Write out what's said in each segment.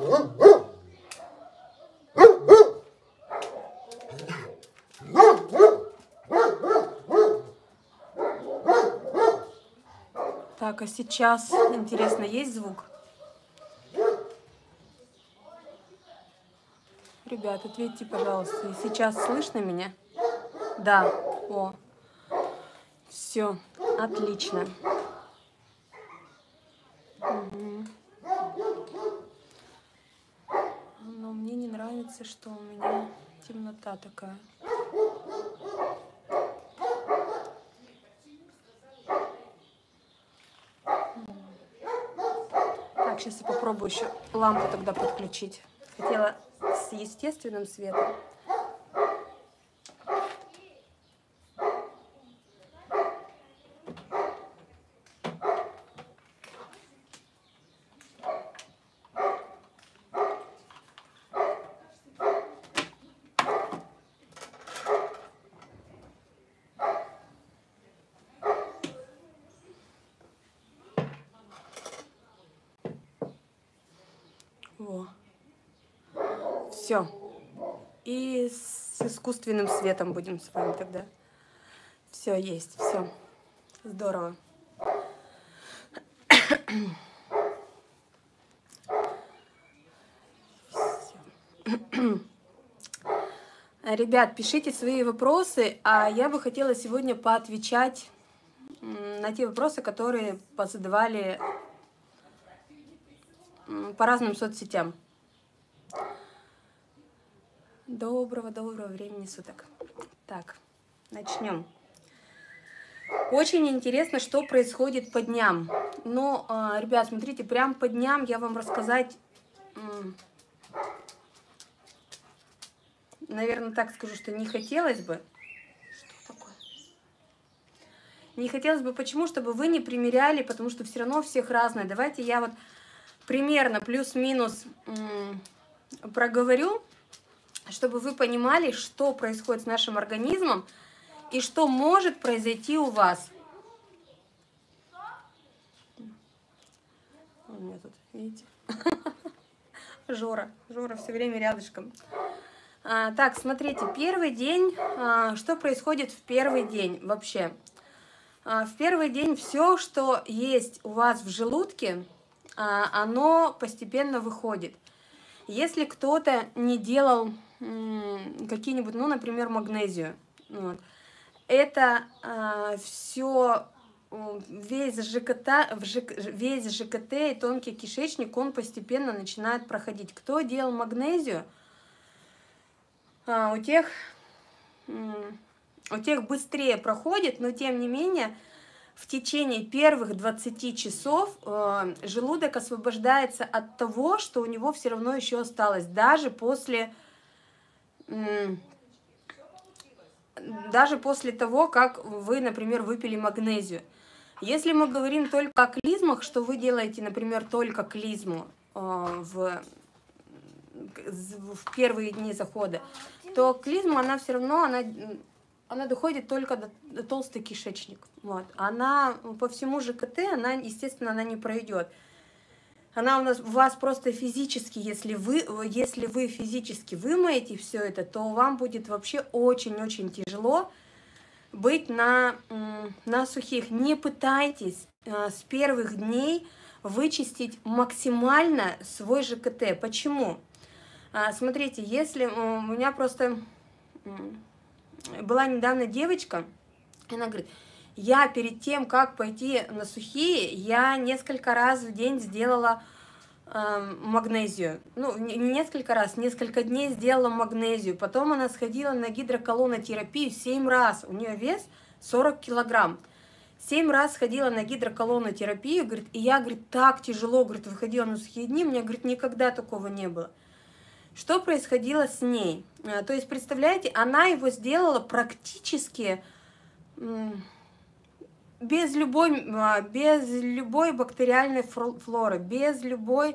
Так, а сейчас, интересно, есть звук? Ребят, ответьте, пожалуйста, сейчас слышно меня? Да, о, все, отлично. Угу. Но мне не нравится, что у меня темнота такая. Так, сейчас я попробую еще лампу тогда подключить. Хотела с естественным светом. Во. Все. И с искусственным светом будем с вами тогда. Все есть, все. Здорово. Ребят, пишите свои вопросы, а я бы хотела сегодня поотвечать на те вопросы, которые позадавали по разным соцсетям. Доброго времени суток. Так, начнем. Очень интересно, что происходит по дням. Но, ребят, смотрите, прям по дням я вам рассказать, наверное, так скажу, что не хотелось бы. Что такое? Не хотелось бы, почему? Чтобы вы не примеряли, потому что все равно у всех разное. Давайте я вот примерно плюс-минус проговорю, чтобы вы понимали, что происходит с нашим организмом и что может произойти у вас. У меня тут, видите, Жора все время рядышком. Так, смотрите, первый день, что происходит в первый день вообще? В первый день все, что есть у вас в желудке, оно постепенно выходит. Если кто-то не делал какие-нибудь, ну, например, магнезию, вот, это все, весь ЖКТ и тонкий кишечник, он постепенно начинает проходить. Кто делал магнезию, у тех быстрее проходит, но тем не менее в течение первых 20 часов желудок освобождается от того, что у него все равно еще осталось, даже после того, как вы, например, выпили магнезию. Если мы говорим только о клизмах, что вы делаете, например, только клизму в первые дни захода, то клизма, она все равно, она доходит только до толстый кишечник. Вот. Она по всему ЖКТ, она, естественно, она не пройдет. Она у вас просто физически, если вы физически вымоете все это, то вам будет вообще очень-очень тяжело быть на сухих. Не пытайтесь с первых дней вычистить максимально свой ЖКТ. Почему? Смотрите, если у меня просто была недавно девочка, она говорит, я перед тем, как пойти на сухие, я несколько раз в день сделала магнезию. Ну, не несколько раз, несколько дней сделала магнезию. Потом она сходила на гидроколонотерапию 7 раз. У нее вес 40 килограмм. 7 раз ходила на гидроколонотерапию, говорит, и я, говорит, так тяжело, говорит, выходила на сухие дни, у меня, говорит, никогда такого не было. Что происходило с ней? То есть, представляете, она его сделала практически без любой бактериальной флоры, без любой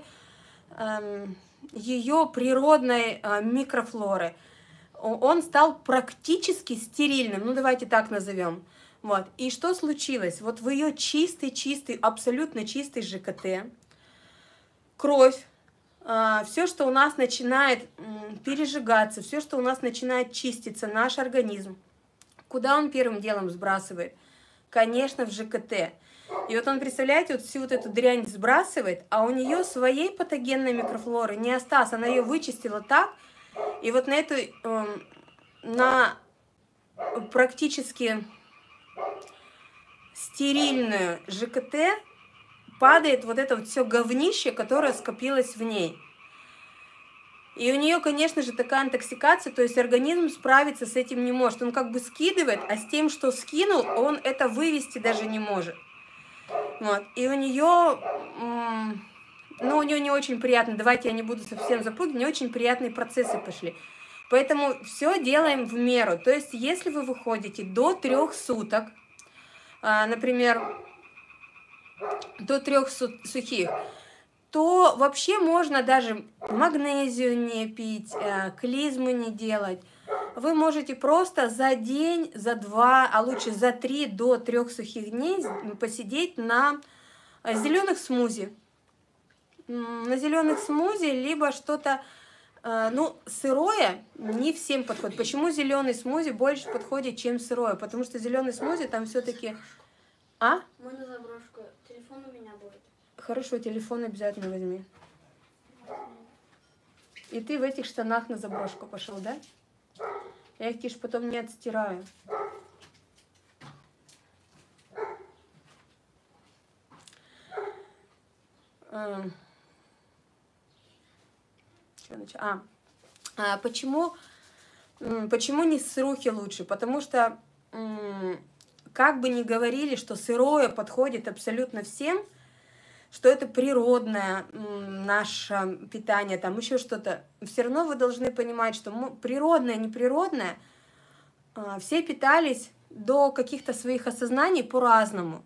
ее природной микрофлоры. Он стал практически стерильным, ну давайте так назовем. Вот. И что случилось? Вот в ее чистый, абсолютно чистый ЖКТ кровь все, что у нас начинает пережигаться, все, что у нас начинает чиститься, наш организм, куда он первым делом сбрасывает? Конечно, в ЖКТ. И вот он, представляете, вот всю вот эту дрянь сбрасывает, а у нее своей патогенной микрофлоры не осталось, она ее вычистила так, и вот на эту, на практически стерильную ЖКТ падает вот это вот все говнище, которое скопилось в ней. И у нее, конечно же, такая интоксикация, то есть организм справиться с этим не может. Он как бы скидывает, а с тем, что скинул, он это вывести даже не может. Вот. И у нее, ну, у нее не очень приятно, давайте я не буду совсем запугивать, не очень приятные процессы пошли. Поэтому все делаем в меру. То есть, если вы выходите до 3 суток, например, до 3 сухих, то вообще можно даже магнезию не пить, клизмы не делать. Вы можете просто за день, за 2, а лучше за 3 до 3 сухих дней посидеть на зеленых смузи. На зеленых смузи, либо что-то, ну, сырое не всем подходит. Почему зеленый смузи больше подходит, чем сырое? Потому что зеленый смузи там все-таки... А? Можно заброшку. Телефон у меня будет. Хорошо, телефон обязательно возьми. И ты в этих штанах на заброшку пошел, да? Я их, Тиш, потом не отстираю. Почему не сырухи лучше? Потому что, как бы ни говорили, что сырое подходит абсолютно всем, что это природное наше питание, там еще что-то, все равно вы должны понимать, что природное, неприродное, все питались до каких-то своих осознаний по-разному.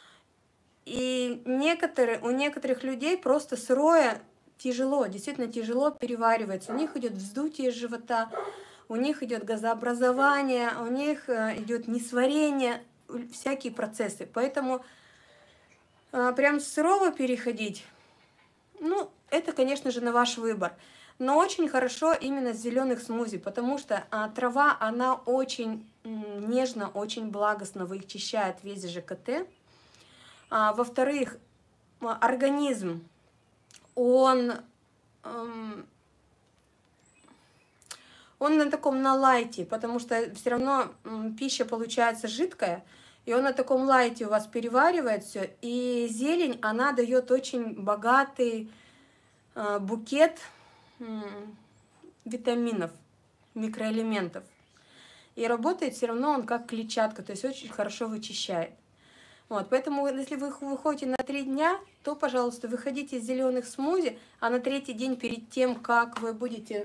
И у некоторых людей просто сырое тяжело, действительно тяжело переваривается. У них идет вздутие живота, у них идет газообразование, у них идет несварение, всякие процессы. Поэтому прям с сырого переходить, ну, это, конечно же, на ваш выбор. Но очень хорошо именно с зеленых смузи, потому что трава, она очень нежно, очень благостно вычищает весь ЖКТ. Во-вторых, организм, он на таком на лайте, потому что все равно пища получается жидкая, и он на таком лайте у вас переваривает все. И зелень, она дает очень богатый букет витаминов, микроэлементов. И работает все равно он как клетчатка, то есть очень хорошо вычищает. Вот, поэтому, если вы выходите на 3 дня, то, пожалуйста, выходите из зеленых смузи, а на 3-й день, перед тем, как вы будете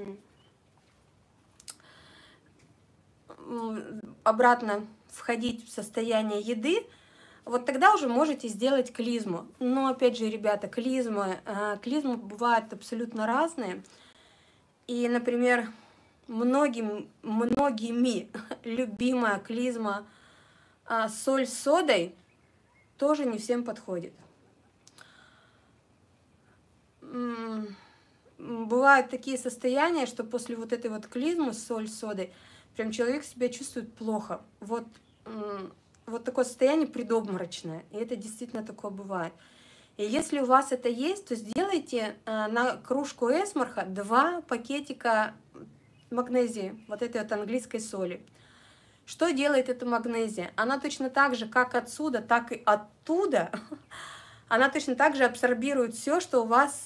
обратно входить в состояние еды, вот тогда уже можете сделать клизму. Но, опять же, ребята, клизмы бывают абсолютно разные. И, например, многими любимая клизма соль с содой тоже не всем подходит. Бывают такие состояния, что после вот этой вот клизмы соль с содой прям человек себя чувствует плохо. Вот такое состояние предобморочное. И это действительно такое бывает. И если у вас это есть, то сделайте на кружку эсмарха 2 пакетика магнезии, вот этой вот английской соли. Что делает эта магнезия? Она точно так же, как отсюда, так и оттуда, она точно так же абсорбирует все, что у вас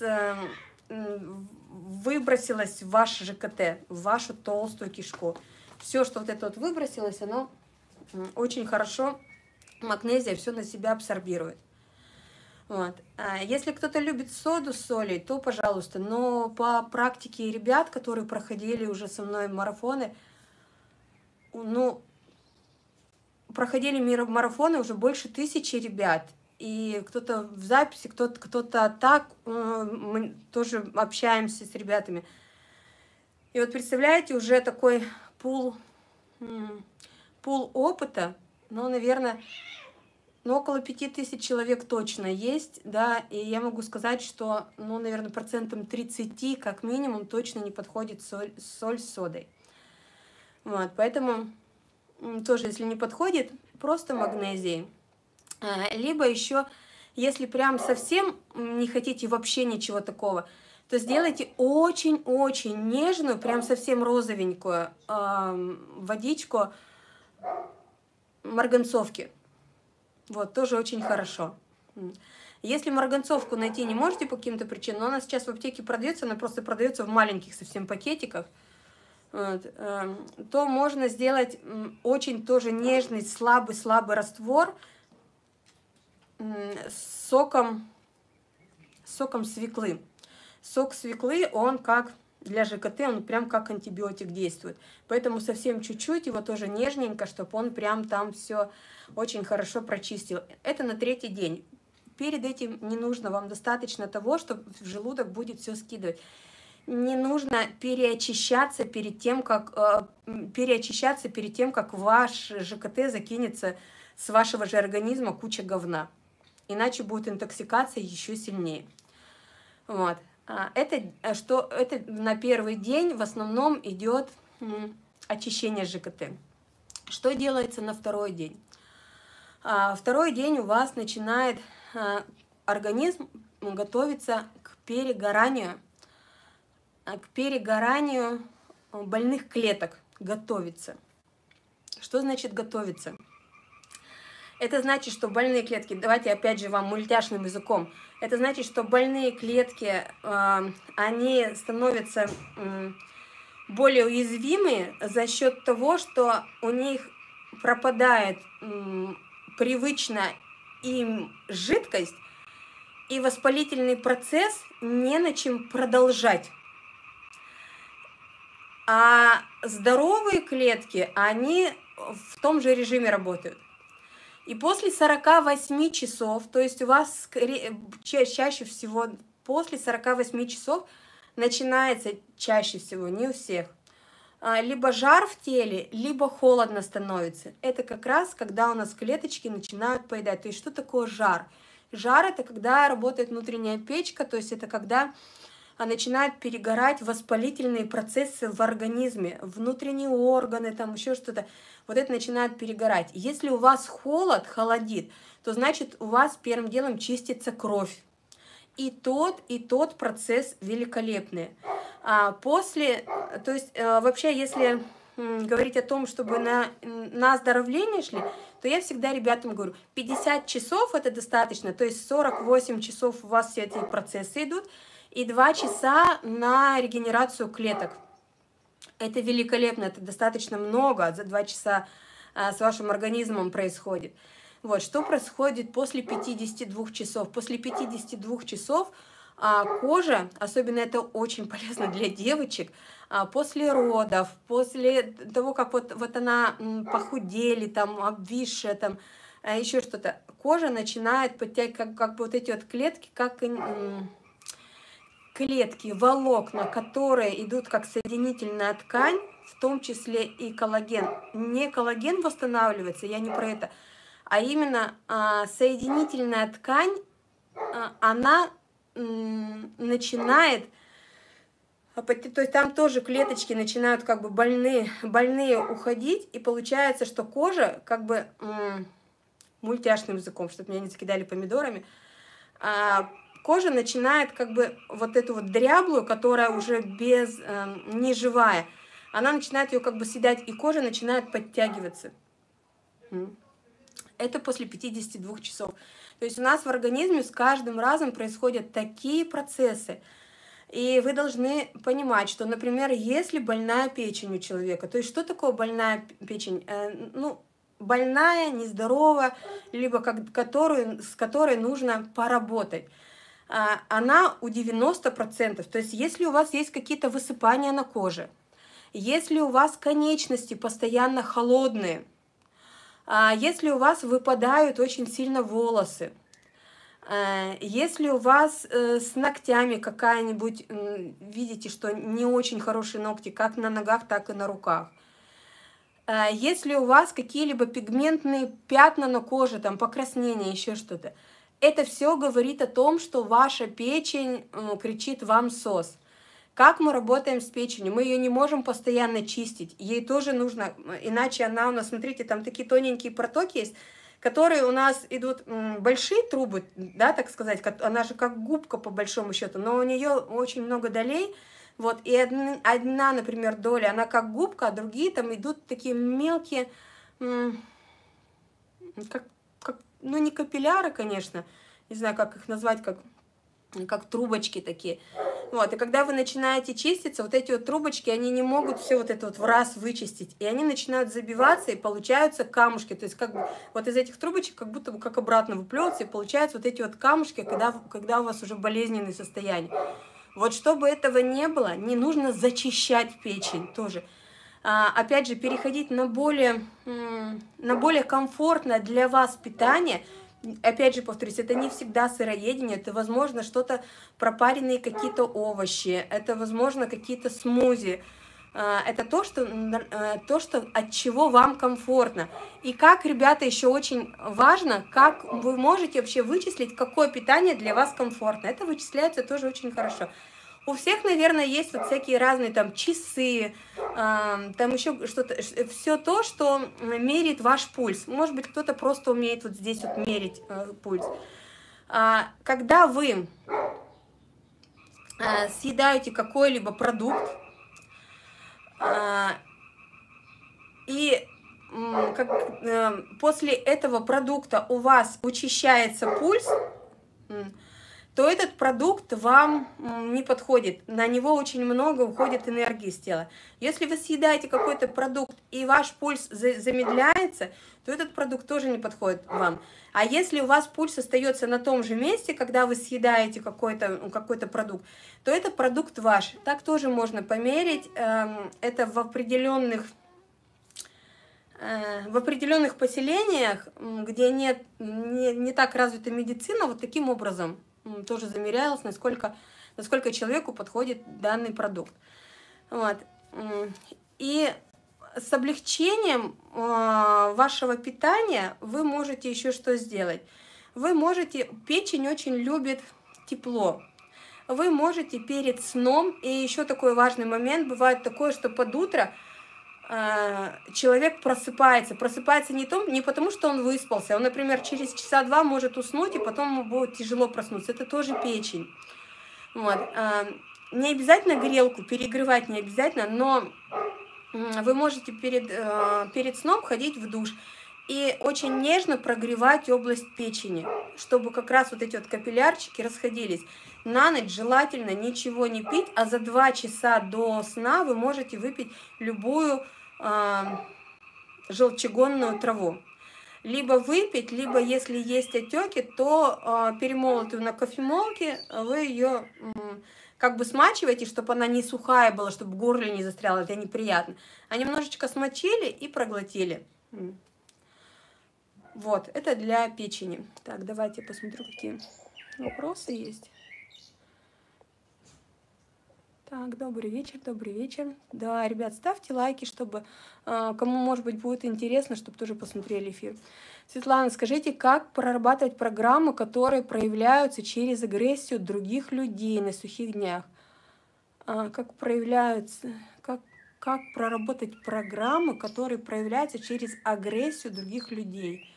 выбросилось в ваш ЖКТ, в вашу толстую кишку. Все, что вот это вот выбросилось, оно очень хорошо, магнезия все на себя абсорбирует. Вот. Если кто-то любит соду с солью, то пожалуйста. Но по практике ребят, которые проходили уже со мной марафоны, ну, проходили марафоны уже больше 1000 ребят. И кто-то в записи, кто-то так, мы тоже общаемся с ребятами. И вот представляете, уже такой пул опыта, ну, наверное, но около 5000 человек точно есть, да, и я могу сказать, что, ну, наверное, 30% как минимум точно не подходит соль с содой. Вот, поэтому тоже, если не подходит, просто магнезий. Либо еще, если прям совсем не хотите вообще ничего такого, то сделайте очень-очень нежную, прям совсем розовенькую водичку марганцовки. Вот, тоже очень хорошо. Если марганцовку найти не можете по каким-то причинам, но она сейчас в аптеке продается, она просто продается в маленьких совсем пакетиках, вот, то можно сделать очень тоже нежный, слабый раствор с соком свеклы. Сок свеклы, он как для ЖКТ, он прям как антибиотик действует. Поэтому совсем чуть-чуть, его тоже нежненько, чтобы он прям там все очень хорошо прочистил. Это на 3-й день. Перед этим не нужно, вам достаточно того, что в желудок будет все скидывать. Не нужно переочищаться перед тем, как ваш ЖКТ закинется с вашего же организма куча говна. Иначе будет интоксикация еще сильнее. Вот. Это на 1-й день в основном идет очищение ЖКТ. Что делается на 2-й день? 2-й день у вас начинает организм готовиться к перегоранию больных клеток. Готовится. Что значит готовиться? Это значит, что больные клетки, давайте опять же вам мультяшным языком, это значит, что больные клетки, они становятся более уязвимы за счет того, что у них пропадает привычная им жидкость, и воспалительный процесс не на чем продолжать. А здоровые клетки, они в том же режиме работают. И после 48 часов, то есть у вас чаще всего после 48 часов начинается чаще всего, не у всех, либо жар в теле, либо холодно становится. Это как раз, когда у нас клеточки начинают поедать. То есть что такое жар? Жар – это когда работает внутренняя печка, то есть это когда начинают перегорать воспалительные процессы в организме, внутренние органы, там еще что-то. Вот это начинает перегорать. Если у вас холодит, то значит у вас первым делом чистится кровь. И тот процесс великолепный. Вообще, если говорить о том, чтобы на оздоровление шли, то я всегда ребятам говорю, 50 часов это достаточно, то есть 48 часов у вас все эти процессы идут, и 2 часа на регенерацию клеток. Это великолепно, это достаточно много, за 2 часа с вашим организмом происходит. Вот, что происходит после 52 часов? После 52 часов кожа, особенно это очень полезно для девочек, после родов, после того, как вот она похудели, там, обвисшая, там, еще что-то, кожа начинает подтягивать, как бы вот эти вот клетки, как клетки, волокна, которые идут как соединительная ткань, в том числе и коллаген. Не коллаген восстанавливается, я не про это, а именно соединительная ткань, она начинает, то есть там тоже клеточки начинают как бы больные уходить, и получается, что кожа как бы мультяшным языком, чтобы меня не закидали помидорами, кожа начинает как бы вот эту вот дряблую, которая уже неживая, она начинает ее как бы съедать, и кожа начинает подтягиваться. Это после 52 часов. То есть у нас в организме с каждым разом происходят такие процессы. И вы должны понимать, что, например, если больная печень у человека, то есть что такое больная печень? Больная, нездоровая, либо с которой нужно поработать. Она у 90%. То есть если у вас есть какие-то высыпания на коже, если у вас конечности постоянно холодные, если у вас выпадают очень сильно волосы, если у вас с ногтями видите, что не очень хорошие ногти, как на ногах, так и на руках, Если у вас какие-либо пигментные пятна на коже, там покраснение, еще что-то, это все говорит о том, что ваша печень кричит вам СОС. Как мы работаем с печенью? Мы ее не можем постоянно чистить, ей тоже нужно, иначе она у нас, смотрите, там такие тоненькие протоки есть, которые у нас идут большие трубы, да, так сказать, она же как губка по большому счету, но у нее очень много долей, вот, и одна, например, доля, она как губка, а другие там идут такие мелкие, ну, не капилляры, конечно, не знаю, как их назвать, как трубочки такие. Вот, и когда вы начинаете чиститься, вот эти вот трубочки, они не могут все вот это вот в раз вычистить, и они начинают забиваться, и получаются камушки, то есть как бы вот из этих трубочек как будто бы как обратно выплевываются, и получаются вот эти вот камушки, когда у вас уже болезненное состояние. Вот чтобы этого не было, не нужно зачищать печень тоже. Опять же, переходить на более комфортное для вас питание. Опять же, повторюсь, это не всегда сыроедение, это, возможно, что-то пропаренные какие-то овощи, это, возможно, какие-то смузи. Это то, что от чего вам комфортно. И как, ребята, еще очень важно, как вы можете вообще вычислить, какое питание для вас комфортно. Это вычисляется тоже очень хорошо. У всех, наверное, есть вот всякие разные там часы, там еще что-то, все то, что меряет ваш пульс. Может быть, кто-то просто умеет вот здесь вот мерить пульс. Когда вы съедаете какой-либо продукт, и после этого продукта у вас учащается пульс, то этот продукт вам не подходит, на него очень много уходит энергии из тела. Если вы съедаете какой-то продукт и ваш пульс замедляется, то этот продукт тоже не подходит вам. А если у вас пульс остается на том же месте, когда вы съедаете какой-то продукт, то этот продукт ваш. Так тоже можно померить, это в определенных поселениях, где не так развита медицина, вот таким образом тоже замерялось, насколько человеку подходит данный продукт. Вот. И с облегчением вашего питания вы можете еще что сделать? Печень очень любит тепло. Вы можете перед сном, и еще такой важный момент, бывает такое, что под утро человек просыпается не потому, что он выспался, он, например, через часа два может уснуть, и потом ему будет тяжело проснуться, это тоже печень. Вот. Не обязательно грелку перегревать, не обязательно, но вы можете перед сном ходить в душ и очень нежно прогревать область печени, чтобы как раз вот эти вот капиллярчики расходились. На ночь желательно ничего не пить, а за 2 часа до сна вы можете выпить любую желчегонную траву. Либо выпить, либо если есть отеки, то перемолотую на кофемолке вы ее как бы смачиваете, чтобы она не сухая была, чтобы в горле не застряла, это неприятно. А немножечко смочили и проглотили. Вот, это для печени. Так, давайте посмотрю, какие вопросы есть. Так, добрый вечер, добрый вечер. Да, ребят, ставьте лайки, чтобы кому, может быть, будет интересно, чтобы тоже посмотрели эфир. Светлана, скажите, как прорабатывать программы, которые проявляются через агрессию других людей на сухих днях? Как проработать программы, которые проявляются через агрессию других людей?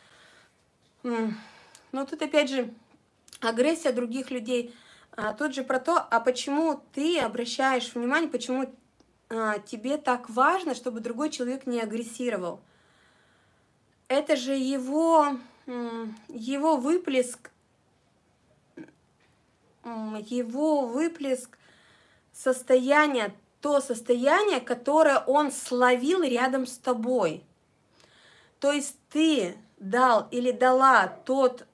Ну, тут опять же, агрессия других людей... Тут же про то, почему ты обращаешь внимание, почему тебе так важно, чтобы другой человек не агрессировал. Это же его выплеск состояния, то состояние, которое он словил рядом с тобой. То есть ты дал или дала тот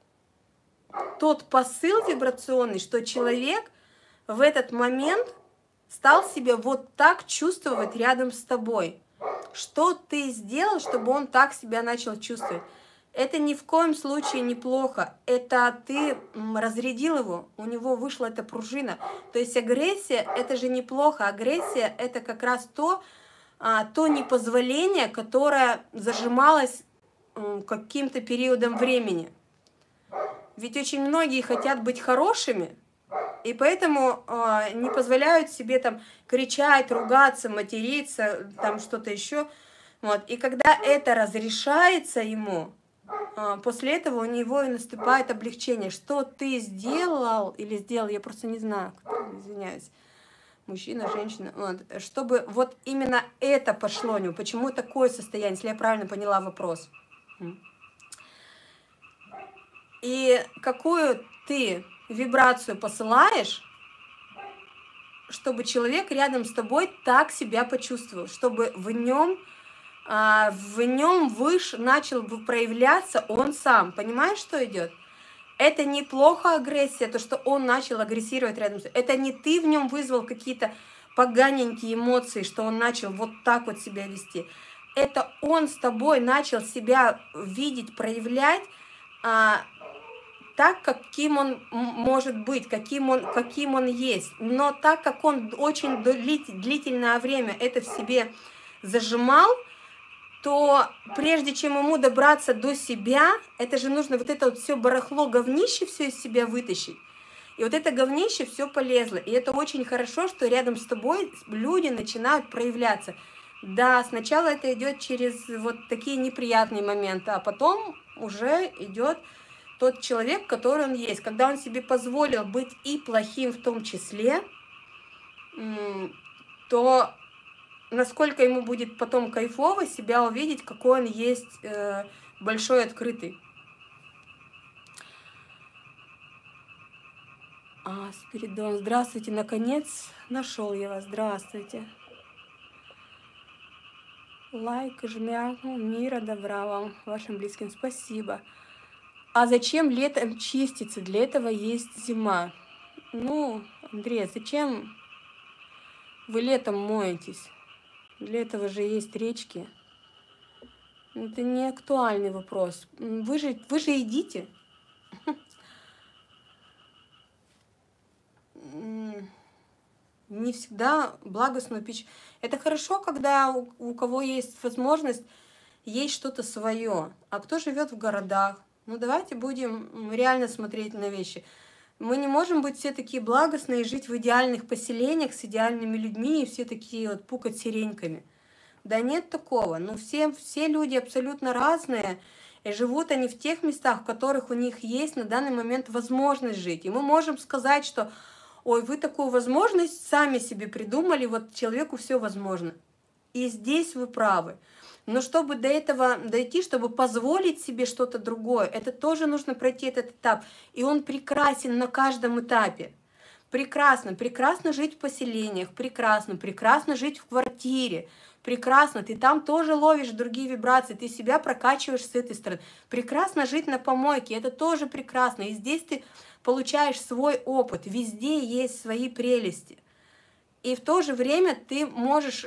посыл вибрационный, что человек в этот момент стал себя вот так чувствовать рядом с тобой. Что ты сделал, чтобы он так себя начал чувствовать? Это ни в коем случае неплохо. Это ты разрядил его, у него вышла эта пружина. То есть агрессия – это же неплохо. Агрессия – это как раз то, то непозволение, которое зажималось каким-то периодом времени. Ведь очень многие хотят быть хорошими, и поэтому не позволяют себе там кричать, ругаться, материться, там что-то еще. Вот. И когда это разрешается ему, после этого у него и наступает облегчение. Что ты сделал или сделал, я просто не знаю, извиняюсь, мужчина, женщина, вот, чтобы вот именно это пошло у него. Почему такое состояние, если я правильно поняла вопрос. И какую ты вибрацию посылаешь, чтобы человек рядом с тобой так себя почувствовал, чтобы в нем начал бы проявляться он сам. Понимаешь, что идет? Это неплохо агрессия, то, что он начал агрессировать рядом с тобой. Это не ты в нем вызвал какие-то поганенькие эмоции, что он начал вот так вот себя вести. Это он с тобой начал себя видеть, проявлять так, каким он может быть, каким он есть. Но так как он очень длительное время это в себе зажимал, то прежде чем ему добраться до себя, это же нужно вот это вот все барахло, говнище все из себя вытащить. И вот это говнище все полезло. И это очень хорошо, что рядом с тобой люди начинают проявляться. Да, сначала это идет через вот такие неприятные моменты, а потом уже идет тот человек, который он есть. Когда он себе позволил быть и плохим в том числе, то насколько ему будет потом кайфово себя увидеть, какой он есть большой, открытый. Спиридон, здравствуйте, наконец нашел я вас, здравствуйте. Лайк, жмякну, мира, добра вам, вашим близким, спасибо. А зачем летом чиститься? Для этого есть зима. Ну, Андрей, зачем вы летом моетесь? Для этого же есть речки. Это не актуальный вопрос. Вы же идите. Не всегда благостную пищу. Это хорошо, когда у кого есть возможность, есть что-то свое. А кто живет в городах? Ну, давайте будем реально смотреть на вещи. Мы не можем быть все такие благостные и жить в идеальных поселениях с идеальными людьми и все такие вот пукать сиреньками. Да нет такого. Ну, все люди абсолютно разные, и живут они в тех местах, в которых у них есть на данный момент возможность жить. И мы можем сказать, что ой, вы такую возможность сами себе придумали, вот человеку все возможно. И здесь вы правы. Но чтобы до этого дойти, чтобы позволить себе что-то другое, это тоже нужно пройти этот этап. И он прекрасен на каждом этапе. Прекрасно, прекрасно жить в поселениях, прекрасно, прекрасно жить в квартире, прекрасно, ты там тоже ловишь другие вибрации, ты себя прокачиваешь с этой стороны. Прекрасно жить на помойке, это тоже прекрасно. И здесь ты получаешь свой опыт, везде есть свои прелести. И в то же время ты можешь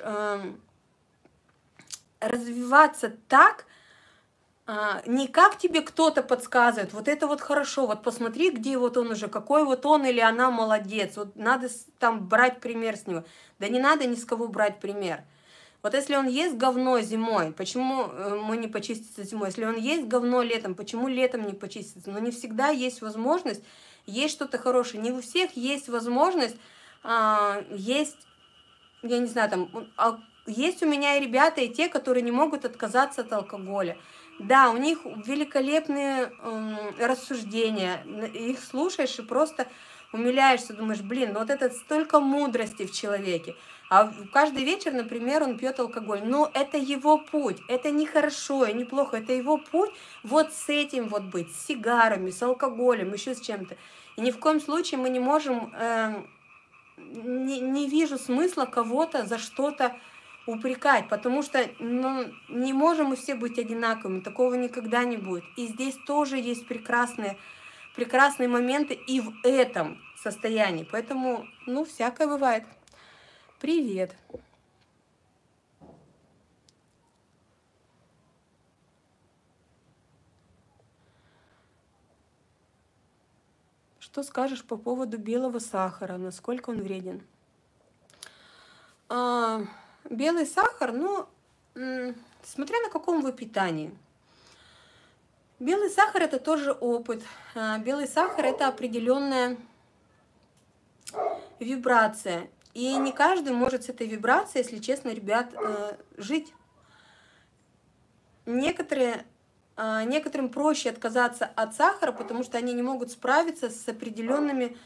развиваться так, не как тебе кто-то подсказывает, вот это вот хорошо, вот посмотри, где вот он уже, какой вот он или она молодец, вот надо там брать пример с него. Да не надо ни с кого брать пример. Вот если он ест говно зимой, почему мы не почиститься зимой? Если он ест говно летом, почему летом не почиститься? Но не всегда есть возможность, есть что-то хорошее. Не у всех есть возможность, есть, я не знаю, там, есть у меня и ребята, и те, которые не могут отказаться от алкоголя. Да, у них великолепные рассуждения, их слушаешь и просто умиляешься, думаешь, блин, ну вот это столько мудрости в человеке. А каждый вечер, например, он пьет алкоголь. Но это его путь, это не хорошо и не плохо, это его путь вот с этим вот быть, с сигарами, с алкоголем, еще с чем-то. И ни в коем случае мы не можем, не вижу смысла кого-то за что-то упрекать, потому что ну, не можем мы все быть одинаковыми, такого никогда не будет. И здесь тоже есть прекрасные моменты и в этом состоянии, поэтому, ну, всякое бывает. Привет. Что скажешь по поводу белого сахара, насколько он вреден? белый сахар, ну, смотря на каком вы питании. Белый сахар это тоже опыт. Белый сахар это определенная вибрация. И не каждый может с этой вибрацией, если честно, ребят, жить. Некоторым проще отказаться от сахара, потому что они не могут справиться с определенными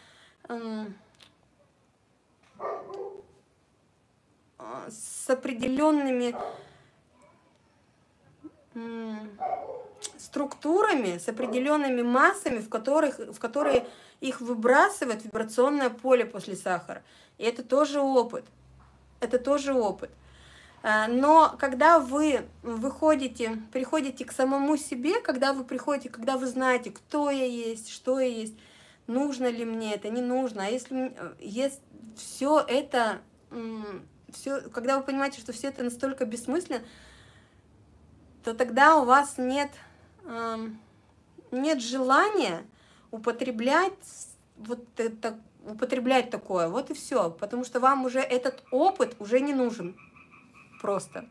структурами, с определенными массами, в которые их выбрасывает вибрационное поле после сахара. И это тоже опыт. Это тоже опыт. Но когда вы приходите к самому себе, когда вы знаете, кто я есть, что я есть, нужно ли мне это, не нужно, а если все это, когда вы понимаете, что все это настолько бессмысленно, то тогда у вас нет желания употреблять такое, вот и все, потому что вам уже этот опыт уже не нужен. Просто.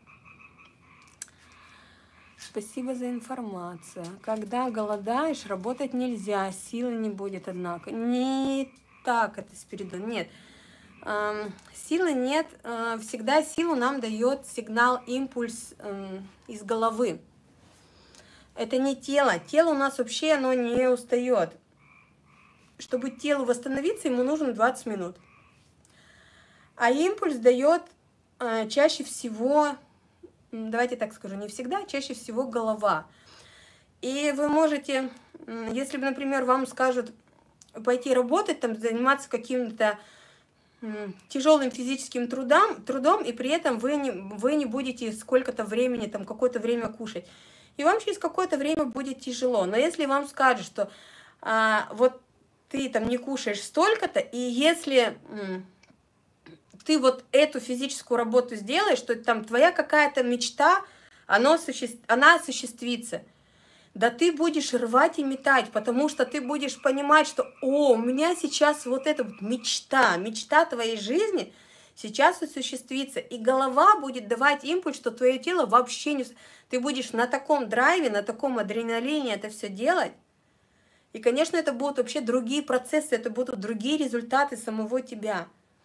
Спасибо за информацию. Когда голодаешь, работать нельзя, силы не будет, однако. Не так это, Спиридон, нет. Силы нет. Всегда силу нам дает сигнал, импульс из головы. Это не тело. Тело у нас вообще, оно не устает. Чтобы телу восстановиться, ему нужно 20 минут. А импульс дает чаще всего, давайте так скажу, не всегда, чаще всего голова. И вы можете, если, например, вам скажут пойти работать, там, заниматься каким-то тяжелым физическим трудом, и при этом вы не будете сколько-то времени, там, какое-то время кушать. И вам через какое-то время будет тяжело. Но если вам скажут, что вот ты там не кушаешь столько-то, и если ты вот эту физическую работу сделаешь, что там твоя какая-то мечта, она осуществится. Да ты будешь рвать и метать, потому что ты будешь понимать, что у меня сейчас вот эта вот мечта твоей жизни сейчас осуществится. И голова будет давать импульс, что твое тело вообще не... Ты будешь на таком драйве, на таком адреналине это все делать. И, конечно, это будут вообще другие процессы, это будут другие результаты самого тебя.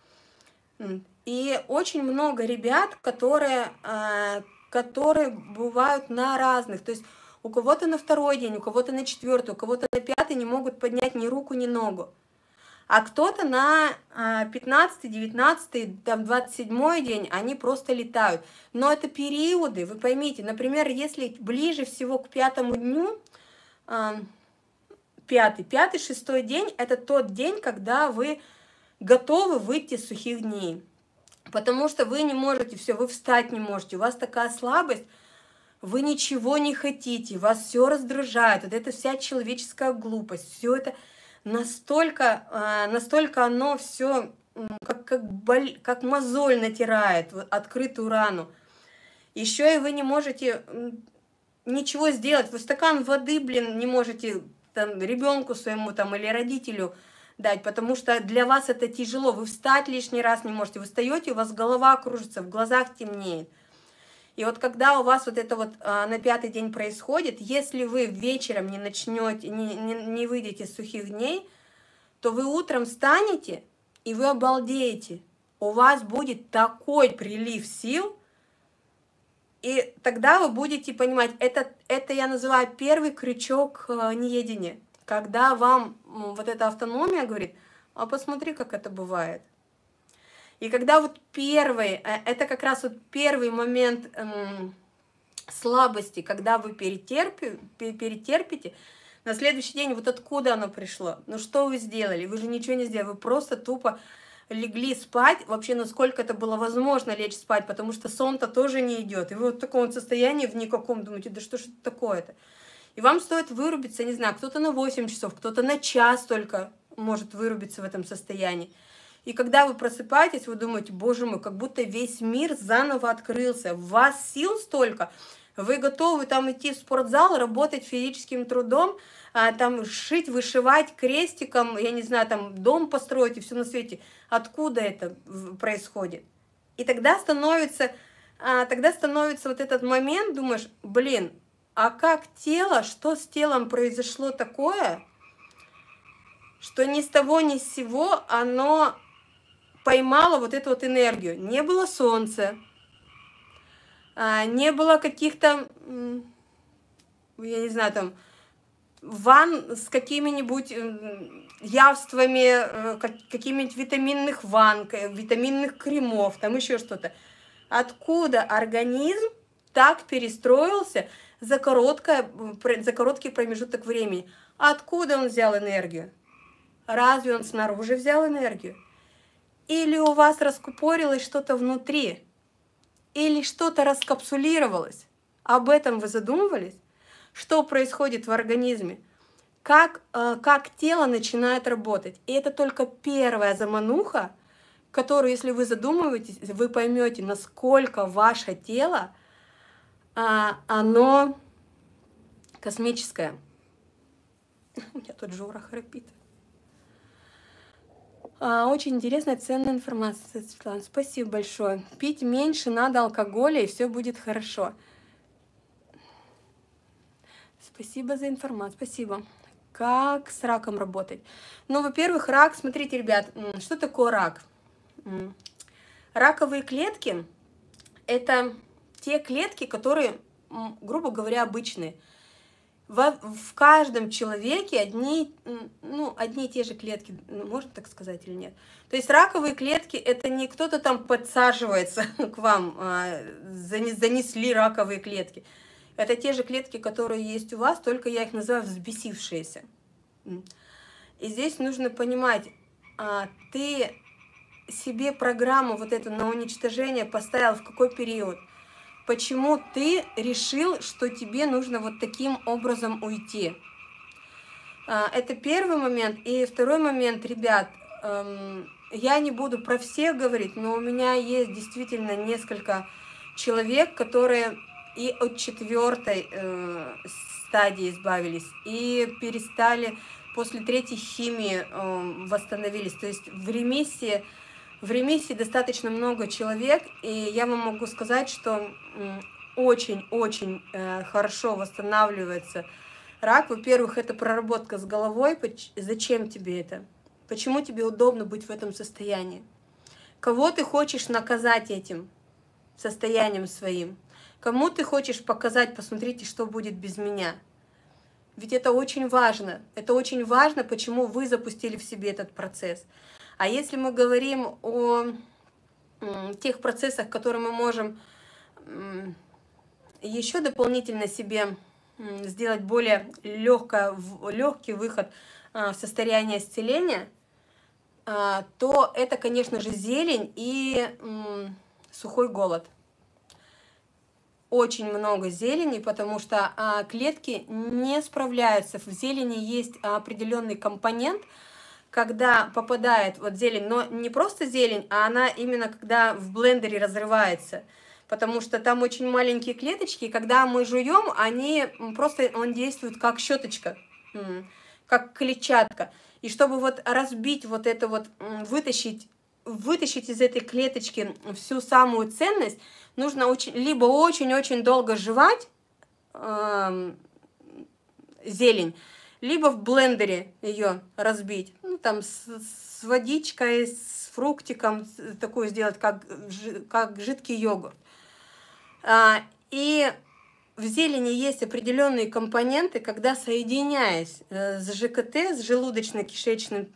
И очень много ребят, которые бывают на разных. То есть у кого-то на второй день, у кого-то на четвертый, у кого-то на пятый не могут поднять ни руку, ни ногу. А кто-то на 15-й, 19-й, там 27-й день, они просто летают. Но это периоды, вы поймите. Например, если ближе всего к пятому дню, пятый, шестой день, это тот день, когда вы готовы выйти с сухих дней. Потому что вы не можете, все, вы встать не можете, у вас такая слабость, вы ничего не хотите, вас все раздражает, вот это вся человеческая глупость, все это настолько оно все как мозоль натирает, вот, открытую рану. Еще и вы не можете ничего сделать, вы стакан воды, не можете там, ребенку своему там, или родителю дать, потому что для вас это тяжело, вы встать лишний раз не можете, вы встаете, у вас голова кружится, в глазах темнеет. И вот когда у вас вот это вот на пятый день происходит, если вы вечером не начнете, не выйдете с сухих дней, то вы утром встанете и вы обалдеете. У вас будет такой прилив сил, и тогда вы будете понимать, это я называю первый крючок неедения. Когда вам вот эта автономия говорит, а посмотри, как это бывает. И когда вот это как раз вот первый момент слабости, когда вы перетерпите, на следующий день вот откуда оно пришло, ну что вы сделали, вы же ничего не сделали, вы просто тупо легли спать, вообще насколько это было возможно лечь спать, потому что сон-то тоже не идет, и вы вот в таком вот состоянии в никаком думаете, да что ж это такое-то. И вам стоит вырубиться, не знаю, кто-то на 8 часов, кто-то на час только может вырубиться в этом состоянии. И когда вы просыпаетесь, вы думаете, боже мой, как будто весь мир заново открылся. У вас сил столько, вы готовы там идти в спортзал, работать физическим трудом, там шить, вышивать крестиком, я не знаю, там дом построить и все на свете. Откуда это происходит? И тогда становится вот этот момент, думаешь, блин, а как тело, что с телом произошло такое, что ни с того ни с сего оно поймало вот эту вот энергию. Не было солнца, не было каких-то, я не знаю, там, ванн с какими-нибудь явствами, какими-нибудь витаминных ванн, витаминных кремов, там еще что-то. Откуда организм так перестроился за короткий промежуток времени? Откуда он взял энергию? Разве он снаружи взял энергию? Или у вас раскупорилось что-то внутри? Или что-то раскапсулировалось? Об этом вы задумывались? Что происходит в организме? Как тело начинает работать? И это только первая замануха, которую, если вы задумываетесь, вы поймете, насколько ваше тело, оно космическое. У меня тут Жора храпит. Очень интересная, ценная информация, Светлана. Спасибо большое. Пить меньше надо алкоголя, и все будет хорошо. Спасибо за информацию. Спасибо. Как с раком работать? Ну, во-первых, рак, смотрите, ребят, что такое рак? Раковые клетки – это те клетки, которые, грубо говоря, обычные. В каждом человеке одни и те же клетки, можно так сказать или нет? То есть раковые клетки – это не кто-то там подсаживается к вам, занесли раковые клетки. Это те же клетки, которые есть у вас, только я их называю взбесившиеся. И здесь нужно понимать, ты себе программу вот эту на уничтожение поставил в какой период? Почему ты решил, что тебе нужно вот таким образом уйти? Это первый момент. И второй момент, ребят, я не буду про всех говорить, но у меня есть действительно несколько человек, которые и от 4-й стадии избавились, и перестали после 3-й химии восстановились. То есть в ремиссии достаточно много человек, и я вам могу сказать, что очень-очень хорошо восстанавливается рак. Во-первых, это проработка с головой. Зачем тебе это? Почему тебе удобно быть в этом состоянии? Кого ты хочешь наказать этим состоянием своим? Кому ты хочешь показать, посмотрите, что будет без меня? Ведь это очень важно. Это очень важно, почему вы запустили в себе этот процесс. А если мы говорим о тех процессах, которые мы можем еще дополнительно себе сделать более легкий выход в состояние исцеления, то это, конечно же, зелень и сухой голод. Очень много зелени, потому что клетки не справляются. В зелени есть определенный компонент, когда попадает вот зелень, но не просто зелень, а она именно когда в блендере разрывается. Потому что там очень маленькие клеточки, и когда мы жуем, он действует как щеточка, как клетчатка. И чтобы вот разбить вот это вот, вытащить из этой клеточки всю самую ценность, нужно либо очень-очень долго жевать зелень, либо в блендере ее разбить, там с водичкой, с фруктиком, такую сделать, как жидкий йогурт. И в зелени есть определенные компоненты, когда, соединяясь с ЖКТ, с желудочно-кишечным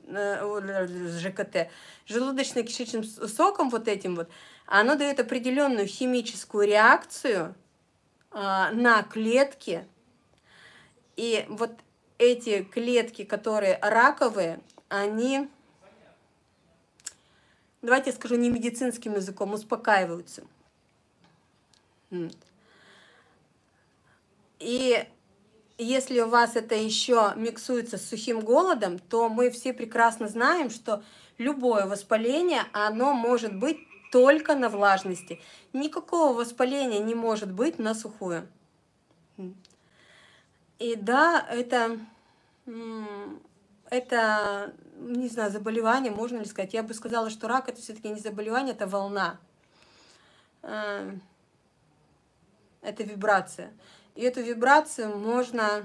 соком вот этим вот, оно дает определенную химическую реакцию на клетки. И вот эти клетки, которые раковые, они, давайте я скажу не медицинским языком, успокаиваются. И если у вас это еще миксуется с сухим голодом, то мы все прекрасно знаем, что любое воспаление, оно может быть только на влажности. Никакого воспаления не может быть на сухую. И да, это, не знаю, заболевание, можно ли сказать. Я бы сказала, что рак – это все-таки не заболевание, это волна. это вибрация. И эту вибрацию можно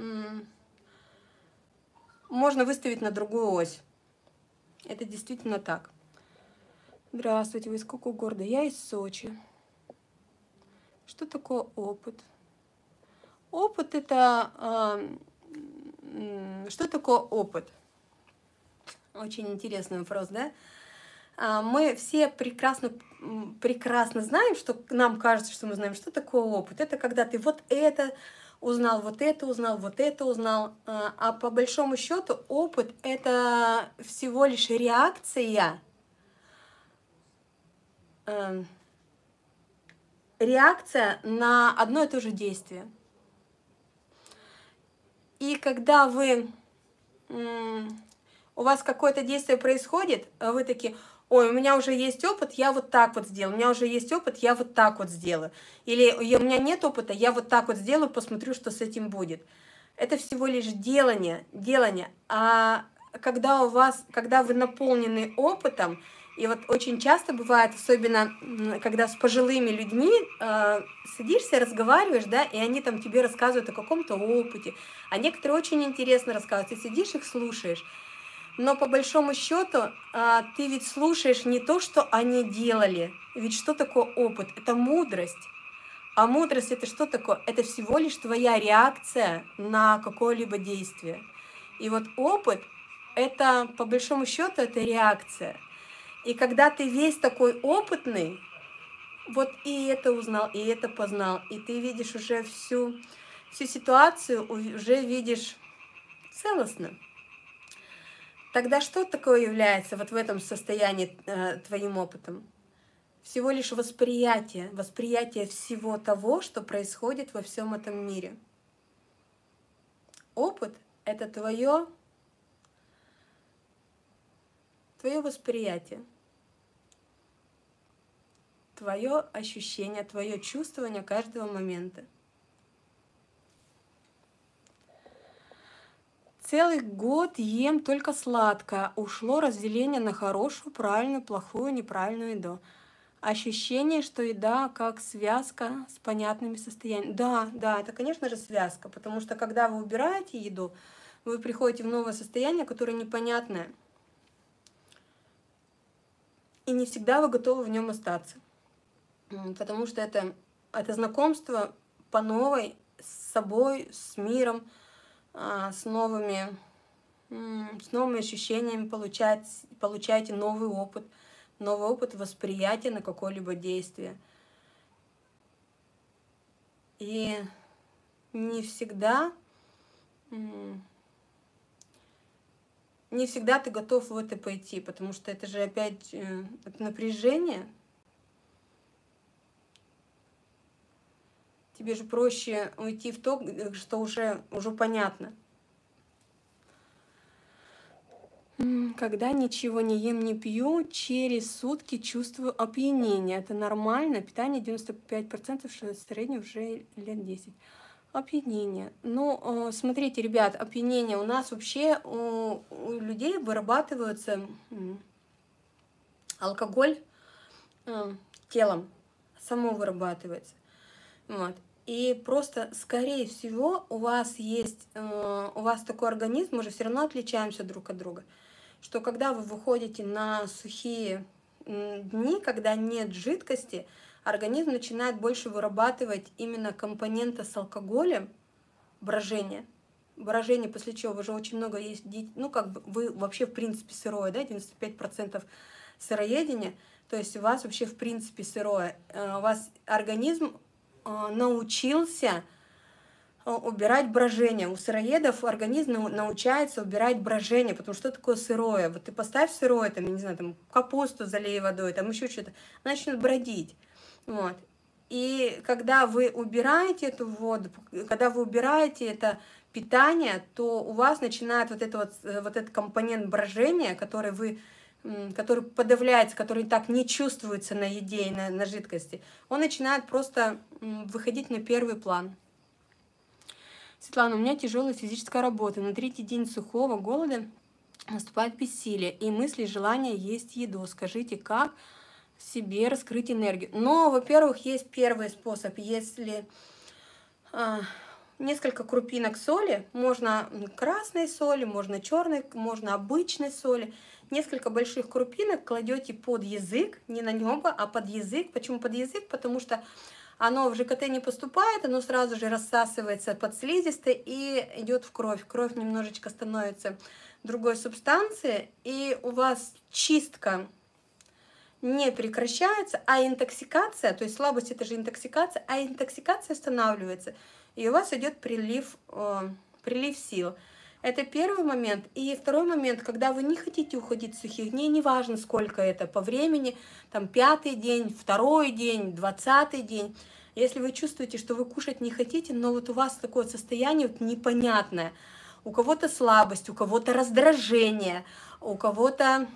выставить на другую ось. Это действительно так. Здравствуйте, вы из какого города? Я из Сочи. Что такое опыт? Опыт это... Что такое опыт? Очень интересный вопрос, да? Мы все прекрасно знаем, что нам кажется, что мы знаем, что такое опыт. Это когда ты вот это узнал, вот это узнал, вот это узнал. А по большому счету опыт — это всего лишь реакция на одно и то же действие. И когда у вас какое-то действие происходит, вы такие: ой, у меня уже есть опыт, я вот так вот сделаю, у меня уже есть опыт, я вот так вот сделаю. Или у меня нет опыта, я вот так вот сделаю, посмотрю, что с этим будет. Это всего лишь делание. А когда вы наполнены опытом, и вот очень часто бывает, особенно когда с пожилыми людьми садишься, разговариваешь, да, и они там тебе рассказывают о каком-то опыте, а некоторые очень интересно рассказывают, ты сидишь их слушаешь, но по большому счету ты ведь слушаешь не то, что они делали, ведь что такое опыт? Это мудрость. А мудрость — это что такое? Это всего лишь твоя реакция на какое-либо действие. И вот опыт — это, по большому счету, это реакция. И когда ты весь такой опытный, вот и это узнал, и это познал, и ты видишь уже всю ситуацию, уже видишь целостно. Тогда что такое является вот в этом состоянии твоим опытом? Всего лишь восприятие всего того, что происходит во всем этом мире. Опыт — это твое восприятие, твое ощущение, твое чувствование каждого момента. Целый год ем только сладкое. Ушло разделение на хорошую, правильную, плохую, неправильную еду. Ощущение, что еда как связка с понятными состояниями. Да, это, конечно же, связка, потому что когда вы убираете еду, вы приходите в новое состояние, которое непонятное. И не всегда вы готовы в нем остаться. Потому что это знакомство по новой с собой, с миром, с новыми ощущениями, получаете новый опыт восприятия на какое-либо действие. И не всегда ты готов в это пойти, потому что это же опять это напряжение. Тебе же проще уйти в то, что уже понятно. Когда ничего не ем, не пью, через сутки чувствую опьянение. Это нормально? Питание 95%, что в среднем уже лет 10. Опьянение. Ну, смотрите, ребят, опьянение. У нас вообще у людей вырабатывается алкоголь телом. Само вырабатывается. Вот. И просто, скорее всего, у вас такой организм, мы же все равно отличаемся друг от друга, что когда вы выходите на сухие дни, когда нет жидкости, организм начинает больше вырабатывать именно компонента с алкоголем, брожение, после чего вы же очень много есть, ну как бы вы вообще в принципе сырое, да, 95% сыроедения, то есть у вас вообще в принципе сырое, у вас организм научился убирать брожение. У сыроедов организм научается убирать брожение, потому что такое сырое. Вот ты поставь сырое, там, я не знаю, там, капусту залей водой, там еще что-то, она начнет бродить. Вот. И когда вы убираете эту воду, когда вы убираете это питание, то у вас начинает вот этот компонент брожения, который подавляется, который так не чувствуется на еде и на жидкости, он начинает просто выходить на первый план. Светлана, у меня тяжелая физическая работа. На 3-й день сухого голода наступает бессилие и мысли, желание есть еду. Скажите, как себе раскрыть энергию. Но, во-первых, есть первый способ. Если несколько крупинок соли, можно красной соли, можно черной, можно обычной соли. Несколько больших крупинок кладете под язык, не на небо, а под язык. Почему под язык? Потому что оно в ЖКТ не поступает, оно сразу же рассасывается под слизистой и идет в кровь. Кровь немножечко становится другой субстанции, и у вас чистка не прекращается, а интоксикация, то есть слабость это же интоксикация, а интоксикация останавливается, и у вас идет прилив сил. Это первый момент. И второй момент, когда вы не хотите уходить с сухих дней, неважно сколько это по времени, там 5-й день, 2-й день, 20-й день, если вы чувствуете, что вы кушать не хотите, но вот у вас такое состояние вот непонятное, у кого-то слабость, у кого-то раздражение, у кого-то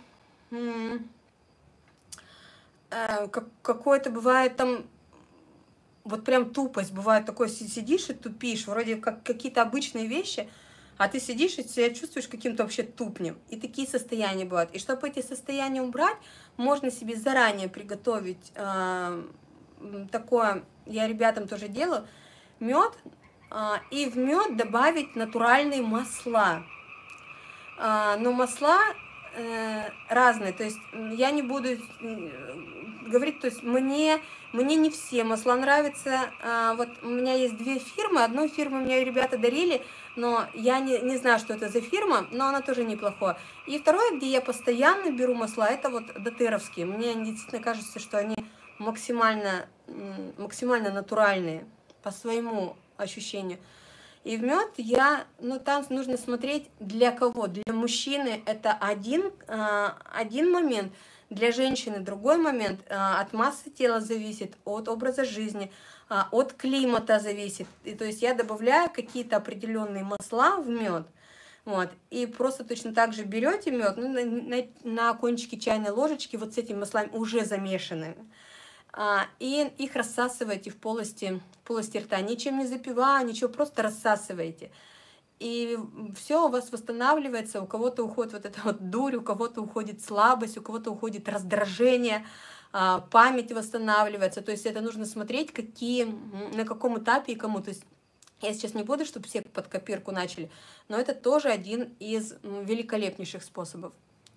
какое-то бывает там, вот прям тупость, бывает такое, сидишь и тупишь, вроде как какие-то обычные вещи, а ты сидишь и себя чувствуешь каким-то вообще тупнем. И такие состояния бывают. И чтобы эти состояния убрать, можно себе заранее приготовить такое, я ребятам тоже делаю, мед, и в мед добавить натуральные масла. Но масла разные, то есть я не буду говорить, то есть мне не все масла нравятся. Вот у меня есть 2 фирмы, одну фирму мне ребята дарили, но я не знаю, что это за фирма, но она тоже неплохая. И второе, где я постоянно беру масла, это вот дотеровские. Мне действительно кажется, что они максимально натуральные по своему ощущению. И в мед там нужно смотреть для кого. Для мужчины это один момент, для женщины другой момент. От массы тела зависит, от образа жизни, от климата зависит. И, то есть я добавляю какие-то определенные масла в мед. Вот, и просто точно так же берете мед, на кончике чайной ложечки вот с этими маслами уже замешанными. И их рассасываете в полости рта, ничем не запивая, ничего, просто рассасываете. И все у вас восстанавливается, у кого-то уходит вот эта вот дурь, у кого-то уходит слабость, у кого-то уходит раздражение, память восстанавливается. То есть это нужно смотреть, на каком этапе и кому. То есть я сейчас не буду, чтобы все под копирку начали, но это тоже один из великолепнейших способов.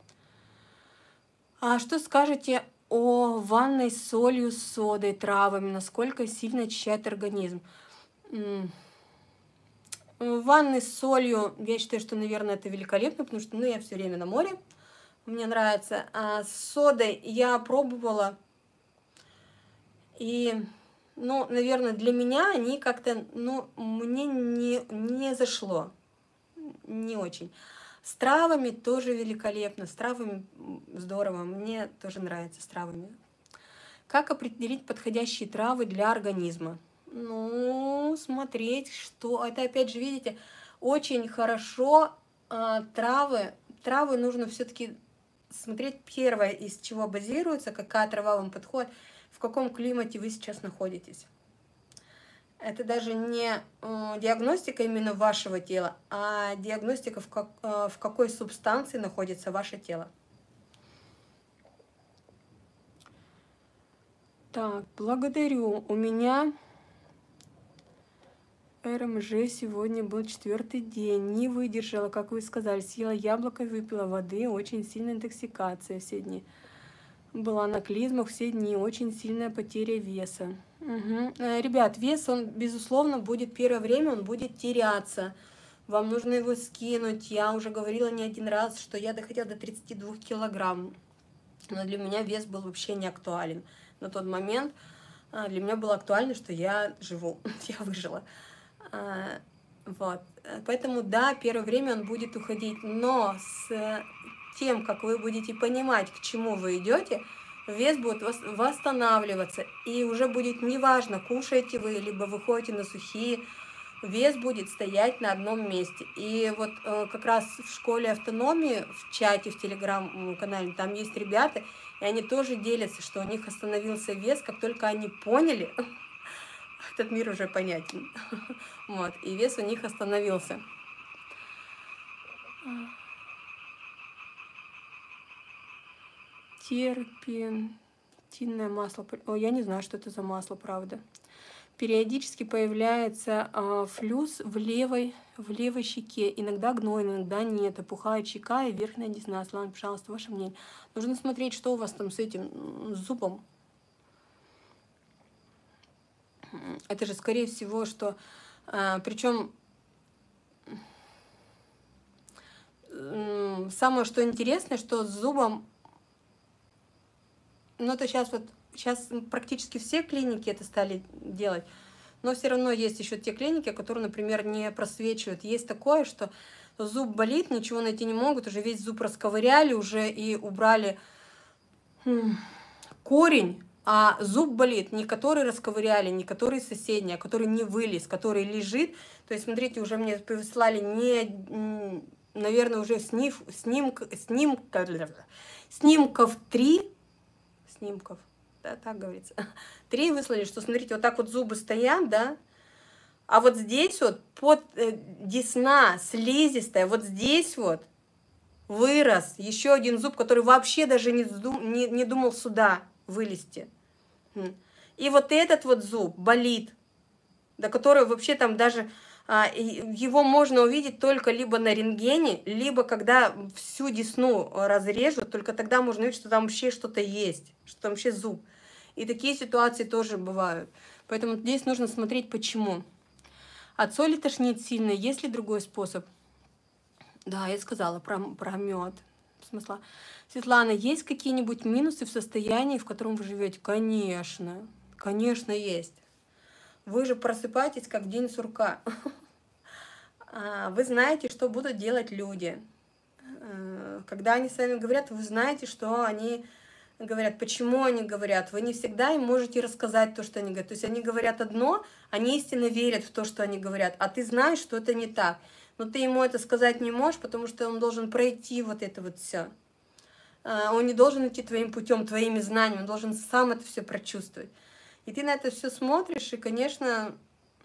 А что скажете о ванной с солью, с содой, травами, насколько сильно очищает организм? Ванны с солью, я считаю, что, наверное, это великолепно, потому что я все время на море, мне нравится. А с содой я пробовала, и, наверное, для меня они как-то, мне не зашло, не очень. С травами тоже великолепно, с травами здорово, мне тоже нравится с травами. Как определить подходящие травы для организма? Смотреть, что... Это опять же, видите, очень хорошо травы нужно все-таки смотреть первое, из чего базируется, какая трава вам подходит, в каком климате вы сейчас находитесь. Это даже не диагностика именно вашего тела, а диагностика, в какой субстанции находится ваше тело. Так, благодарю. У меня РМЖ сегодня был 4-й день. Не выдержала, как вы сказали. Съела яблоко, выпила воды. Очень сильная интоксикация все дни. Была на клизмах все дни. Очень сильная потеря веса. Угу. Ребят, вес, он, безусловно, будет первое время, он будет теряться. Вам нужно его скинуть. Я уже говорила не один раз, что я доходила до 32 килограмм. Но для меня вес был вообще не актуален. На тот момент для меня было актуально, что я живу, я выжила. Вот. Поэтому, да, первое время он будет уходить, но с тем, как вы будете понимать, к чему вы идете, вес будет восстанавливаться, и уже будет неважно, кушаете вы, либо выходите на сухие, вес будет стоять на одном месте. И вот как раз в школе автономии, в чате, в телеграм-канале, там есть ребята, и они тоже делятся, что у них остановился вес, как только они поняли, этот мир уже понятен. Вот, и вес у них остановился. Терпин. Тинное масло. О, я не знаю, что это за масло, правда. Периодически появляется флюс в левой щеке. Иногда гнойно, иногда нет. Опухает щека и верхняя десна. Светлана, пожалуйста, ваше мнение. Нужно смотреть, что у вас там с этим, с зубом. Это же, скорее всего, что... Причем... Самое, что интересное, что с зубом... Ну, это сейчас практически все клиники это стали делать, но все равно есть еще те клиники, которые, например, не просвечивают. Есть такое, что зуб болит, ничего найти не могут, уже весь зуб расковыряли, уже и убрали корень, а зуб болит не который расковыряли, не который соседний, а который не вылез, который лежит. То есть, смотрите, уже мне прислали не, наверное, уже снимков 3, снимков, да, так говорится, 3 выслали, что, смотрите, вот так вот зубы стоят, да, а вот здесь вот под десна слизистая, вот здесь вот вырос еще один зуб, который вообще даже не думал сюда вылезти. И вот этот вот зуб болит, да, который вообще там даже, его можно увидеть только либо на рентгене, либо когда всю десну разрежут, только тогда можно увидеть, что там вообще что-то есть, что там вообще зуб. И такие ситуации тоже бывают. Поэтому здесь нужно смотреть, почему. От соли тошнит сильно. Есть ли другой способ? Да, я сказала про мед. Смысла. Светлана, есть какие-нибудь минусы в состоянии, в котором вы живете? Конечно. Конечно, есть. Вы же просыпаетесь, как в день сурка. Вы знаете, что будут делать люди. Когда они с вами говорят, вы знаете, что они говорят, почему они говорят. Вы не всегда им можете рассказать то, что они говорят. То есть они говорят одно, они истинно верят в то, что они говорят, а ты знаешь, что это не так. Но ты ему это сказать не можешь, потому что он должен пройти вот это вот все. Он не должен идти твоим путем, твоими знаниями, он должен сам это все прочувствовать. И ты на это все смотришь, и, конечно,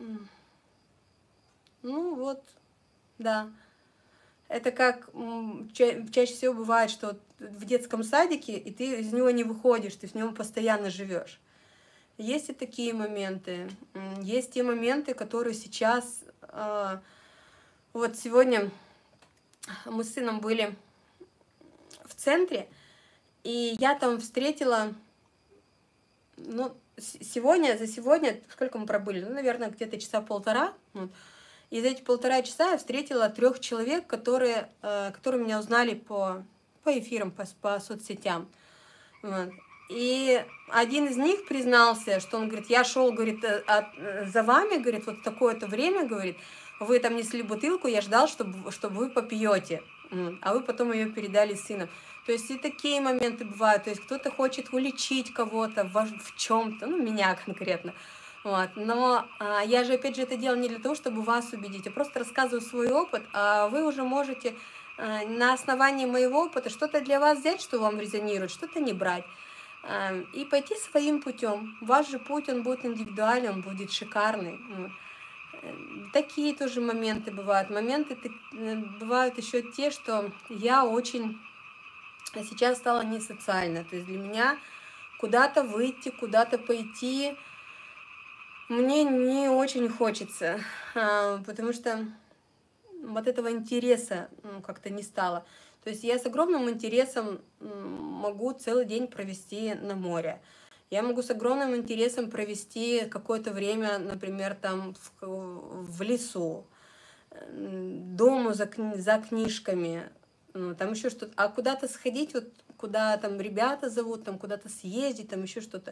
ну вот, да. Это как чаще всего бывает, что в детском садике, и ты из него не выходишь, ты в нем постоянно живешь. Есть и такие моменты. Есть те моменты, которые сейчас... Вот сегодня мы с сыном были в центре, и я там встретила... Ну, за сегодня, сколько мы пробыли? Ну, наверное, где-то часа полтора. Вот. И за эти 1,5 часа я встретила 3 человек, которые меня узнали по эфирам, по соцсетям. Вот. И один из них признался, что он говорит, я шел, говорит, за вами, говорит, вот в такое-то время, говорит, вы там несли бутылку, я ждал, чтобы вы попьете, а вы потом ее передали сыну. То есть и такие моменты бывают, то есть кто-то хочет уличить кого-то в чем-то, ну, меня конкретно. Вот. Но я же, опять же, это делаю не для того, чтобы вас убедить, я просто рассказываю свой опыт, а вы уже можете на основании моего опыта что-то для вас взять, что вам резонирует, что-то не брать, и пойти своим путем. Ваш же путь, он будет индивидуальный, он будет шикарный. Такие тоже моменты бывают. Бывают еще те, что я очень сейчас стала не социальна. То есть для меня куда-то выйти, куда-то пойти мне не очень хочется, потому что вот этого интереса как-то не стало. То есть я с огромным интересом могу целый день провести на море. Я могу с огромным интересом провести какое-то время, например, там в лесу, дома за книжками, там еще что-то. А куда-то сходить, вот куда там ребята зовут, там куда-то съездить, там еще что-то,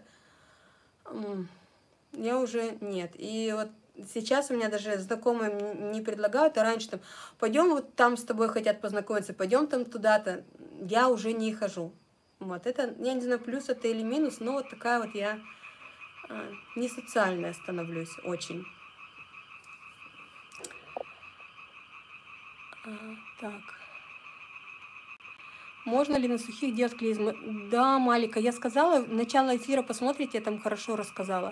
я уже нет. И вот сейчас у меня даже знакомые не предлагают, а раньше там, пойдем вот там с тобой хотят познакомиться, пойдем там туда-то, я уже не хожу. Вот это, я не знаю, плюс это или минус, но вот такая вот я не социальная становлюсь очень. Так. Можно ли на сухих делать клизмы? Да, Малика, я сказала, начало эфира посмотрите, я там хорошо рассказала.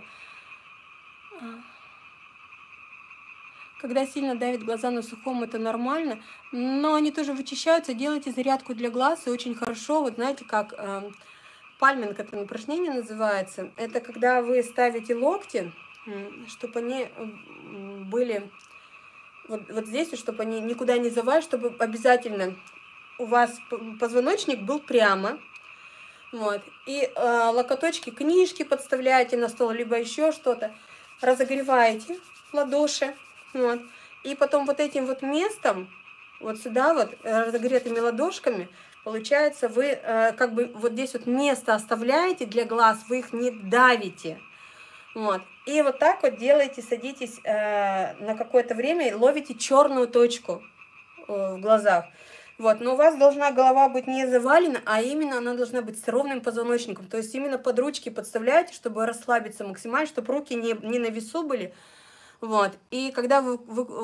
Когда сильно давит глаза на сухом, это нормально, но они тоже вычищаются. Делайте зарядку для глаз, и очень хорошо, вот знаете, как пальминг это упражнение называется. Это когда вы ставите локти, чтобы они были вот здесь, чтобы они никуда не завалились, чтобы обязательно у вас позвоночник был прямо. Вот. И локоточки, книжки подставляете на стол, либо еще что-то. Разогреваете ладоши. Вот. И потом вот этим вот местом, вот сюда вот, разогретыми ладошками, получается, вы как бы вот здесь вот место оставляете для глаз, вы их не давите. Вот. И вот так вот делаете, садитесь на какое-то время, ловите черную точку в глазах. Вот. Но у вас должна голова быть не завалена, а именно она должна быть с ровным позвоночником. То есть именно под ручки подставляете, чтобы расслабиться максимально, чтобы руки не на весу были. Вот. И когда вы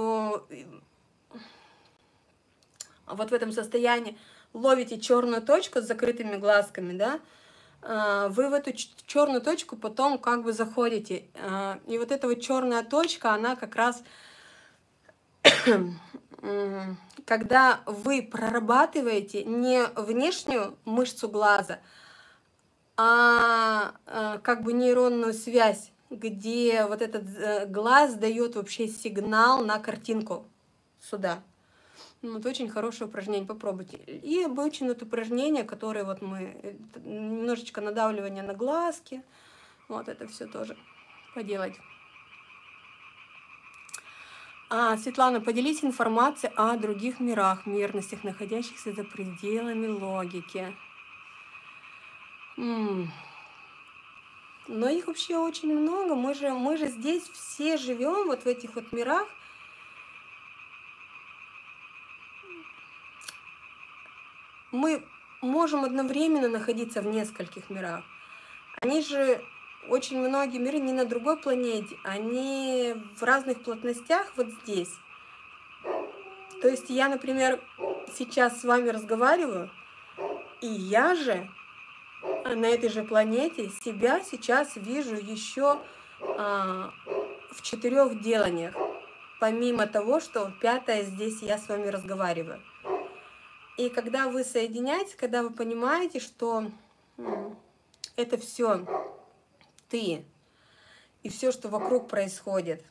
вот в этом состоянии ловите черную точку с закрытыми глазками, да, вы в эту черную точку потом как бы заходите. И вот эта вот черная точка, она как раз, когда вы прорабатываете не внешнюю мышцу глаза, а как бы нейронную связь, где вот этот глаз дает вообще сигнал на картинку сюда. Вот очень хорошее упражнение, попробуйте. И обычно это упражнение, которое вот мы, немножечко надавливание на глазки, вот это все тоже поделать. Светлана, поделись информацией о других мирах, мирностях, находящихся за пределами логики. Но их вообще очень много, мы же здесь все живем вот в этих вот мирах. Мы можем одновременно находиться в нескольких мирах. Они же, очень многие миры не на другой планете, они в разных плотностях вот здесь. То есть я, например, сейчас с вами разговариваю, и я же на этой же планете себя сейчас вижу еще в 4 деланиях, помимо того, что 5-е здесь я с вами разговариваю. И когда вы соединяетесь, когда вы понимаете, что это все ты, и все, что вокруг происходит,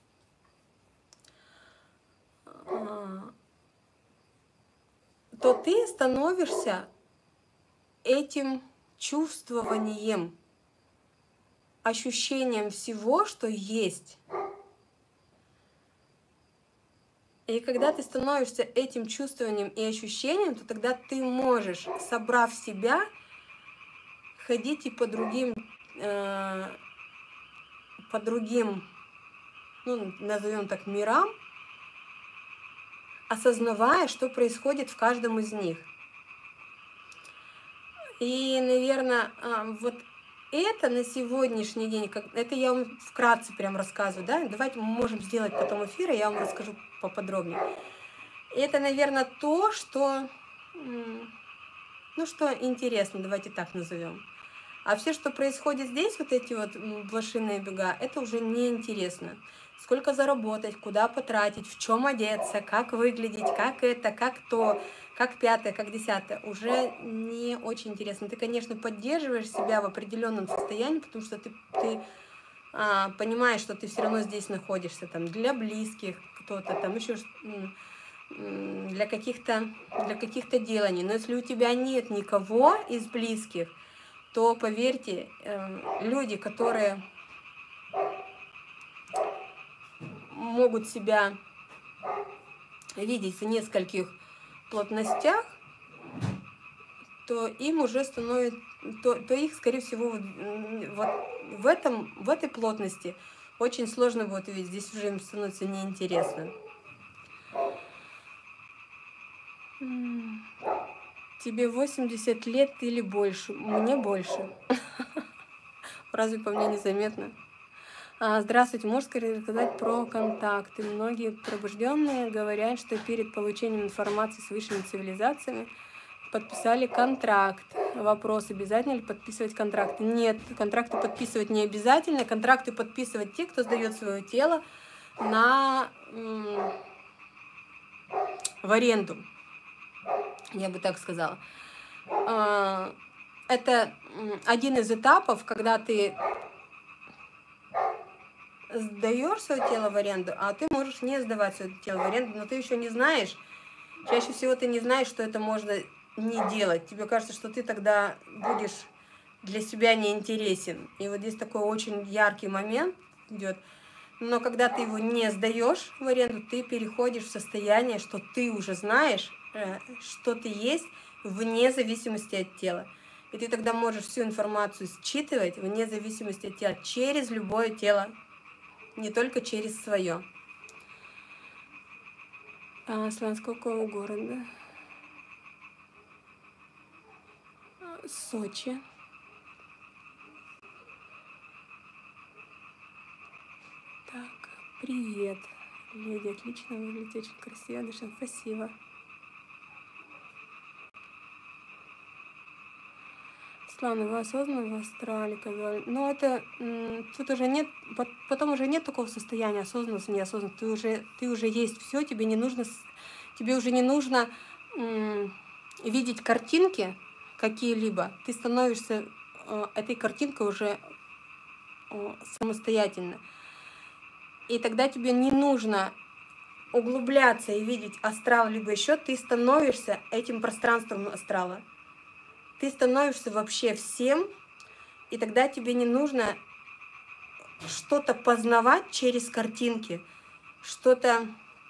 то ты становишься этим чувствованием, ощущением всего, что есть. И когда ты становишься этим чувствованием и ощущением, то тогда ты можешь, собрав себя, ходить и по другим, ну, назовем так, мирам, осознавая, что происходит в каждом из них. И, наверное, вот это на сегодняшний день, это я вам вкратце прям рассказываю, да, давайте мы можем сделать потом эфир, и я вам расскажу поподробнее. Это, наверное, то, что, ну, что интересно, давайте так назовем. А все, что происходит здесь, вот эти вот блошиные бега, это уже неинтересно. Сколько заработать, куда потратить, в чем одеться, как выглядеть, как это, как то, как 5-е, как 10-е, уже не очень интересно. Ты, конечно, поддерживаешь себя в определенном состоянии, потому что ты понимаешь, что ты все равно здесь находишься, там, для близких, кто-то там еще для каких-то деланий. Но если у тебя нет никого из близких, то, поверьте, люди, которые могут себя видеть в нескольких плотностях, то им уже становится, то их, скорее всего, вот в этой плотности очень сложно будет увидеть. Здесь уже им становится неинтересно. Тебе 80 лет или больше? Мне больше. Разве по мне незаметно? Здравствуйте, можете рассказать про контакты? Многие пробужденные говорят, что перед получением информации с высшими цивилизациями подписали контракт. Вопрос, обязательно ли подписывать контракты? Нет, контракты подписывать не обязательно. Контракты подписывать те, кто сдает свое тело в аренду. Я бы так сказала. это один из этапов, когда ты сдаешь свое тело в аренду, а ты можешь не сдавать свое тело в аренду, но ты еще не знаешь, чаще всего ты не знаешь, что это можно не делать. Тебе кажется, что ты тогда будешь для себя неинтересен. И вот здесь такой очень яркий момент идет. Но когда ты его не сдаешь в аренду, ты переходишь в состояние, что ты уже знаешь, что ты есть, вне зависимости от тела. И ты тогда можешь всю информацию считывать вне зависимости от тела, через любое тело, не только через свое. Слан, с какого города? Сочи. Так, привет, леди, отлично выглядите, очень красиво, дышим, спасибо. Слава, вы осознанно в астрале, казали. Но это тут уже нет, потом уже нет такого состояния осознанности, неосознанности. Ты уже есть все, тебе уже не нужно видеть картинки какие-либо. Ты становишься этой картинкой уже самостоятельно. И тогда тебе не нужно углубляться и видеть астрал, либо еще, ты становишься этим пространством астрала. Ты становишься вообще всем, и тогда тебе не нужно что-то познавать через картинки, что-то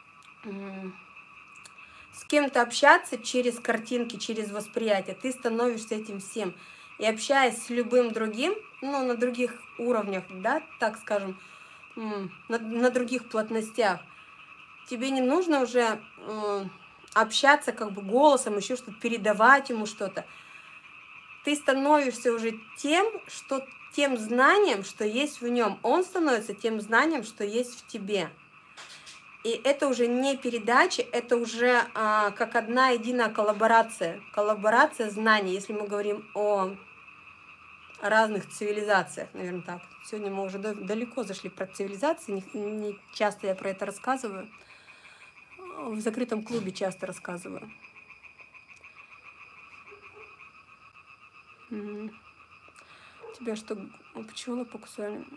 с кем-то общаться через картинки, через восприятие. Ты становишься этим всем. И общаясь с любым другим, ну, на других уровнях, да, так скажем, на других плотностях, тебе не нужно уже общаться как бы голосом, еще что-то, передавать ему что-то. Ты становишься уже тем знанием, что есть в нем. Он становится тем знанием, что есть в тебе. И это уже не передача, это уже как одна единая коллаборация. Коллаборация знаний, если мы говорим о разных цивилизациях, наверное, так. Сегодня мы уже далеко зашли про цивилизации, не часто я про это рассказываю. В закрытом клубе часто рассказываю. Тебя что, пчелы покусали?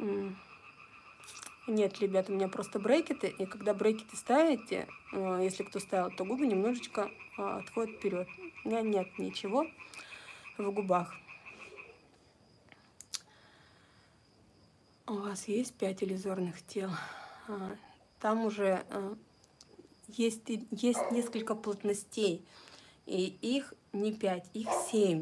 Нет, ребята, у меня просто брекеты, и когда брекеты ставите, если кто ставил, то губы немножечко отходят вперед. У меня нет ничего в губах. У вас есть 5 иллюзорных тел. Там уже есть несколько плотностей, и их не 5, их 7.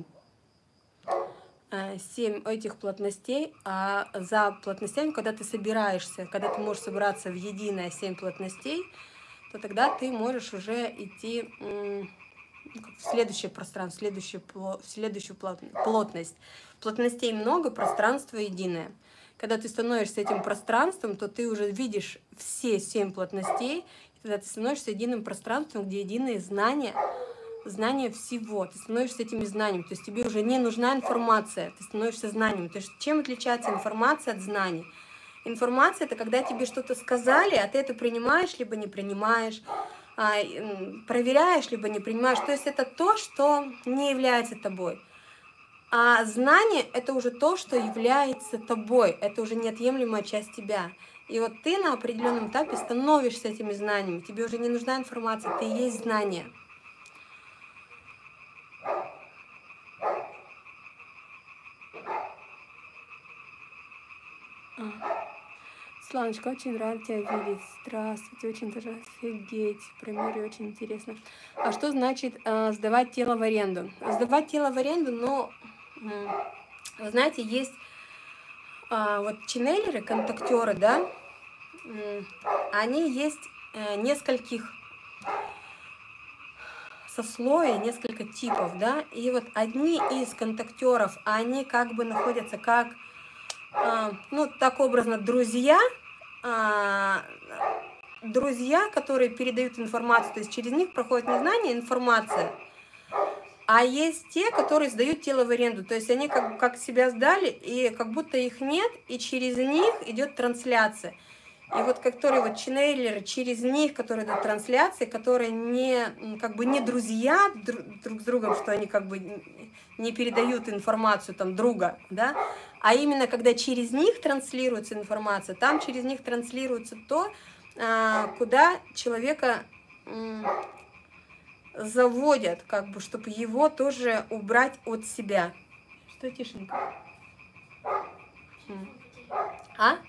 7 этих плотностей, а за плотностями, когда ты собираешься, когда ты можешь собраться в единое 7 плотностей, то тогда ты можешь уже идти в следующее пространство, в следующую плотность. Плотностей много, пространство единое. Когда ты становишься этим пространством, то ты уже видишь все 7 плотностей, и тогда ты становишься единым пространством, где единые знания всего. Ты становишься этими знаниями. То есть тебе уже не нужна информация, ты становишься знанием. То есть чем отличается информация от знаний? Информация — это когда тебе что-то сказали, а ты это принимаешь, либо не принимаешь, проверяешь, либо не принимаешь. То есть это то, что не является тобой. А знание — это уже то, что является тобой. Это уже неотъемлемая часть тебя. И вот ты на определенном этапе становишься этими знаниями. Тебе уже не нужна информация, ты и есть знание. Сланочка, очень рада тебя видеть. Здравствуйте, очень даже офигеть. Про мир очень интересно. А что значит сдавать тело в аренду? Сдавать тело в аренду, но, вы знаете, есть вот ченнелеры, контактеры, да, они есть нескольких сословий, несколько типов, да, и вот одни из контактеров, они как бы находятся как, ну, так образно, друзья, которые передают информацию, то есть через них проходит не знание, а информация. А есть те, которые сдают тело в аренду, то есть они как себя сдали, и как будто их нет, и через них идет трансляция. И вот которые вот ченнелеры, через них, которые идут трансляции, которые не, как бы не друзья друг с другом, что они как бы не передают информацию там друга, да, а именно когда через них транслируется информация, там через них транслируется то, куда человека заводят, как бы, чтобы его тоже убрать от себя. Что, Тишенька? А?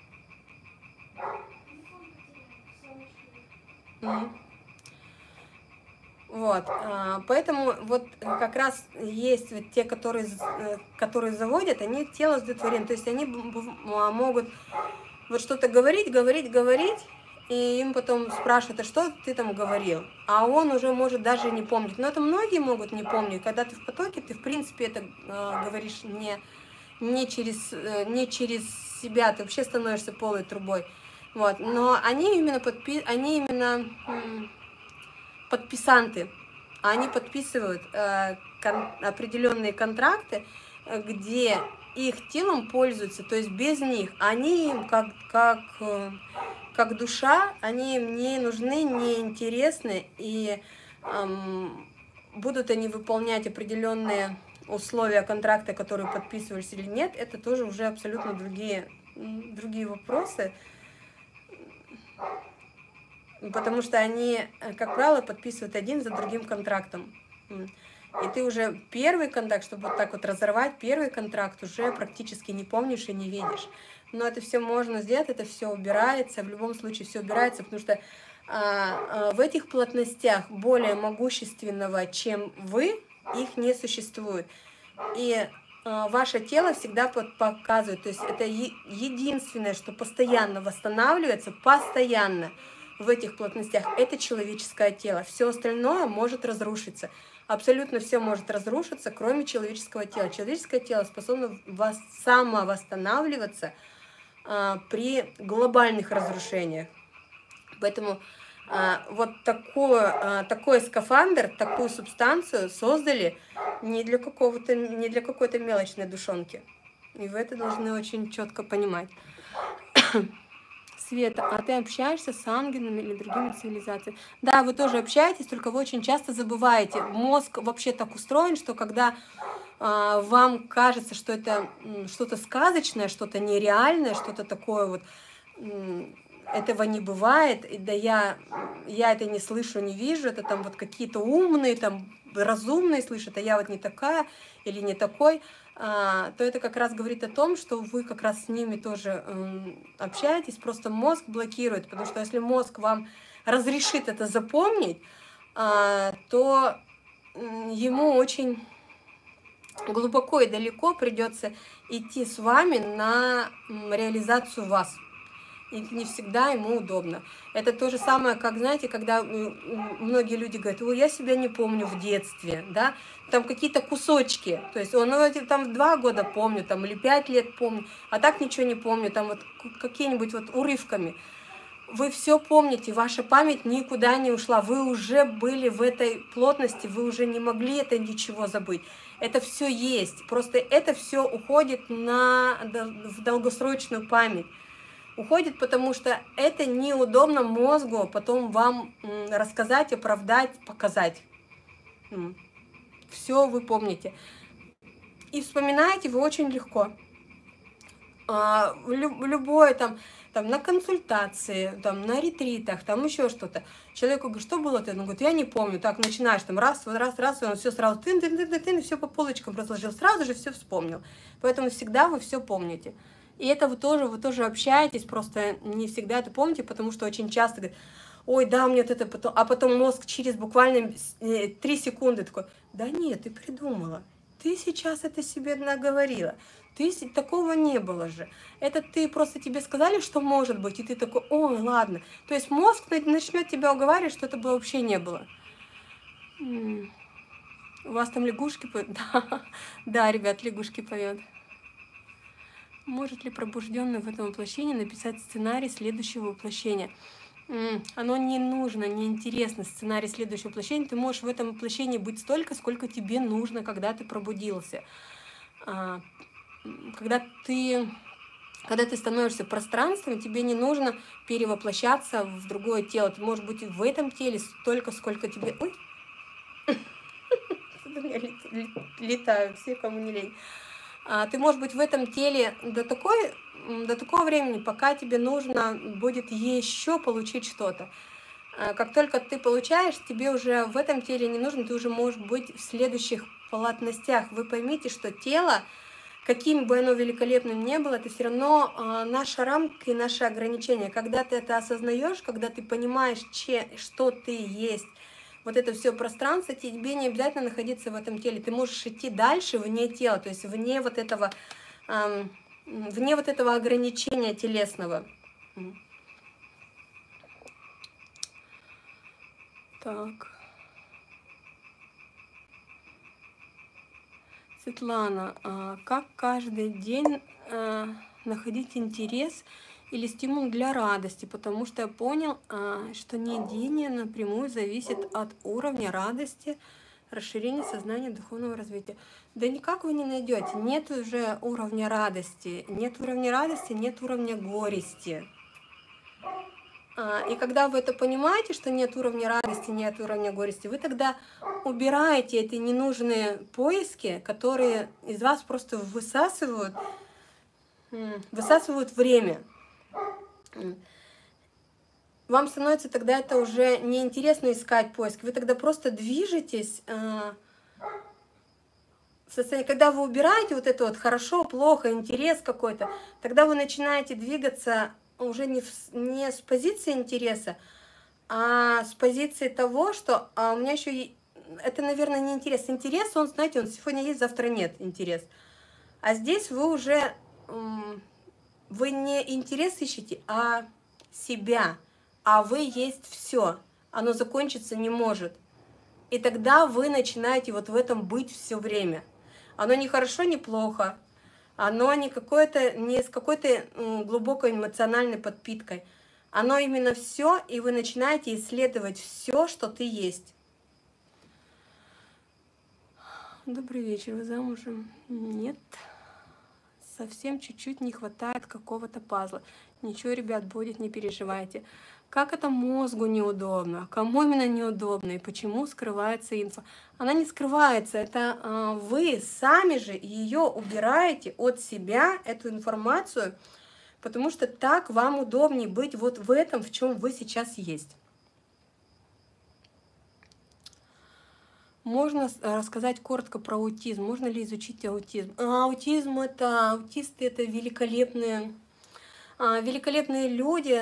Вот, поэтому вот как раз есть вот те, которые заводят, они тело сдают в аренду, то есть они могут вот что-то говорить, и им потом спрашивают, а что ты там говорил, а он уже может даже не помнить, но это многие могут не помнить, когда ты в потоке, ты в принципе это говоришь не через себя, ты вообще становишься полой трубой, вот, но они именно подписанты, они подписывают определенные контракты, где их телом пользуются, то есть без них. Они им как душа, они им не нужны, не интересны, и будут они выполнять определенные условия контракта, которые подписывались или нет, это тоже уже абсолютно другие вопросы. Потому что они, как правило, подписывают один за другим контрактом. И ты уже первый контракт, чтобы вот так вот разорвать первый контракт, уже практически не помнишь и не видишь. Но это все можно сделать, это все убирается, в любом случае все убирается, потому что в этих плотностях более могущественного, чем вы, их не существует. И ваше тело всегда показывает, то есть это единственное, что постоянно восстанавливается, постоянно в этих плотностях, это человеческое тело. Все остальное может разрушиться. Абсолютно все может разрушиться, кроме человеческого тела. Человеческое тело способно самовосстанавливаться при глобальных разрушениях. Поэтому вот такой скафандр, такую субстанцию создали не для какой-то мелочной душонки. И вы это должны очень четко понимать. Света, а ты общаешься с ангелами или другими цивилизациями? Да, вы тоже общаетесь, только вы очень часто забываете. Мозг вообще так устроен, что когда вам кажется, что это что-то сказочное, что-то нереальное, что-то такое вот, этого не бывает, да я это не слышу, не вижу, это там вот какие-то умные, там разумные слышат, а я вот не такая или не такой, то это как раз говорит о том, что вы как раз с ними тоже общаетесь, просто мозг блокирует, потому что если мозг вам разрешит это запомнить, то ему очень глубоко и далеко придется идти с вами на реализацию вас. И не всегда ему удобно. Это то же самое, как, знаете, когда многие люди говорят, ой, я себя не помню в детстве, да, там какие-то кусочки, то есть он там 2 года помню, там, или 5 лет помню, а так ничего не помню, там вот какие-нибудь вот урывками. Вы все помните, ваша память никуда не ушла, вы уже были в этой плотности, вы уже не могли это ничего забыть. Это все есть, просто это все уходит в долгосрочную память. Уходит, потому что это неудобно мозгу потом вам рассказать, оправдать, показать. Все вы помните. И вспоминаете вы очень легко. Любое там на консультации, там, на ретритах, там еще что-то. Человеку говорит, что было-то? Он говорит, я не помню. Так, начинаешь там раз, и он все сразу, и все по полочкам разложил, сразу же все вспомнил. Поэтому всегда вы все помните. И это вы тоже общаетесь, просто не всегда это помните, потому что очень часто говорят, ой, да, мне вот это потом, а потом мозг через буквально 3 секунды такой, да нет, ты придумала, ты сейчас это себе наговорила, такого не было же, это ты просто тебе сказали, что может быть, и ты такой, ой, ладно, то есть мозг начнет тебя уговаривать, что это вообще не было. У вас там лягушки поют? Да, ребят, лягушки поют. Может ли пробужденный в этом воплощении написать сценарий следующего воплощения? Оно не нужно, не интересно. Сценарий следующего воплощения. Ты можешь в этом воплощении быть столько, сколько тебе нужно, когда ты пробудился. Когда ты Когда ты становишься пространством, тебе не нужно перевоплощаться в другое тело. Ты можешь быть в этом теле столько, сколько тебе... Ой, у меня летают все, кому не лень. Ты можешь быть в этом теле до такого времени, пока тебе нужно будет еще получить что-то. Как только ты получаешь, тебе уже в этом теле не нужно, ты уже можешь быть в следующих полотностях. Вы поймите, что тело, каким бы оно великолепным ни было, это все равно наша рамка и наши ограничения. Когда ты это осознаешь, когда ты понимаешь, что ты есть, вот это все пространство, тебе не обязательно находиться в этом теле. Ты можешь идти дальше вне тела, то есть вне вот этого ограничения телесного. Так. Светлана, как каждый день находить интерес или стимул для радости? Потому что я понял, что недение напрямую зависит от уровня радости, расширения сознания, духовного развития. Да никак вы не найдете. Нет уже уровня радости. Нет уровня радости, нет уровня горести. И когда вы это понимаете, что нет уровня радости, нет уровня горести, вы тогда убираете эти ненужные поиски, которые из вас просто высасывают время. Вам становится тогда это уже неинтересно искать поиск. Вы тогда просто движетесь в состоянии, когда вы убираете вот это вот хорошо, плохо, интерес какой-то, тогда вы начинаете двигаться уже не с позиции интереса, а с позиции того, что у меня еще... Это, наверное, не интерес. Интерес, он, знаете, он сегодня есть, завтра нет интерес. А здесь вы уже... Вы не интерес ищете, а себя. А вы есть все. Оно закончиться не может. И тогда вы начинаете вот в этом быть все время. Оно не хорошо, не плохо. Оно не с какой-то глубокой эмоциональной подпиткой. Оно именно все, и вы начинаете исследовать все, что ты есть. Добрый вечер, вы замужем? Нет. Совсем чуть-чуть не хватает какого-то пазла. Ничего, ребят, будет, не переживайте. Как это мозгу неудобно? Кому именно неудобно? И почему скрывается инфа? Она не скрывается, это вы сами же ее убираете от себя, эту информацию, потому что так вам удобнее быть вот в этом, в чем вы сейчас есть. Можно рассказать коротко про аутизм? Можно ли изучить аутизм? Аутисты это великолепные люди,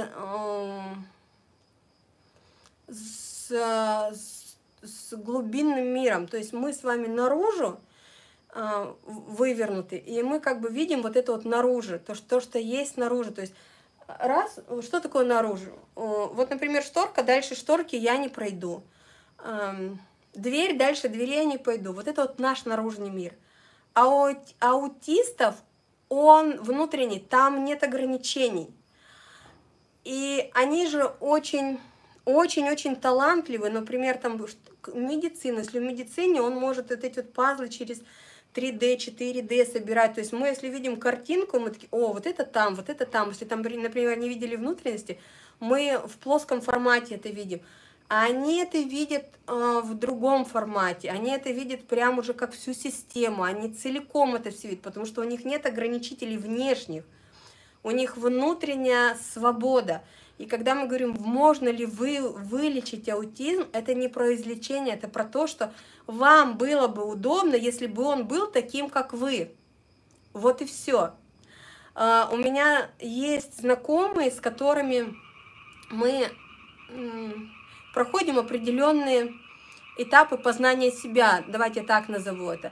с глубинным миром. То есть мы с вами наружу вывернуты, и мы как бы видим вот это вот наружу, то, что есть наружу. То есть что такое наружу? Вот, например, шторка, дальше шторки я не пройду. Дверь, дальше двери я не пойду. Вот это вот наш наружный мир. А у аутистов он внутренний, там нет ограничений. И они же очень талантливы. Например, там медицина. Если в медицине он может вот эти вот пазлы через 3D, 4D собирать. То есть мы, если видим картинку, мы такие, о, вот это там, вот это там. Если там, например, не видели внутренности, мы в плоском формате это видим. А они это видят в другом формате, они это видят прямо уже как всю систему, они целиком это все видят, потому что у них нет ограничителей внешних, у них внутренняя свобода. И когда мы говорим, можно ли вылечить аутизм, это не про излечение, это про то, что вам было бы удобно, если бы он был таким, как вы. Вот и все. У меня есть знакомые, с которыми мы проходим определенные этапы познания себя, давайте так назову это.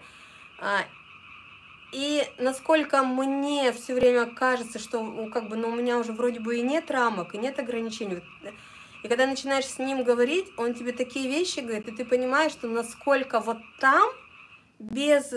И насколько мне все время кажется, что у меня уже вроде бы и нет рамок, и нет ограничений. И когда начинаешь с ним говорить, он тебе такие вещи говорит, и ты понимаешь, что насколько вот там, без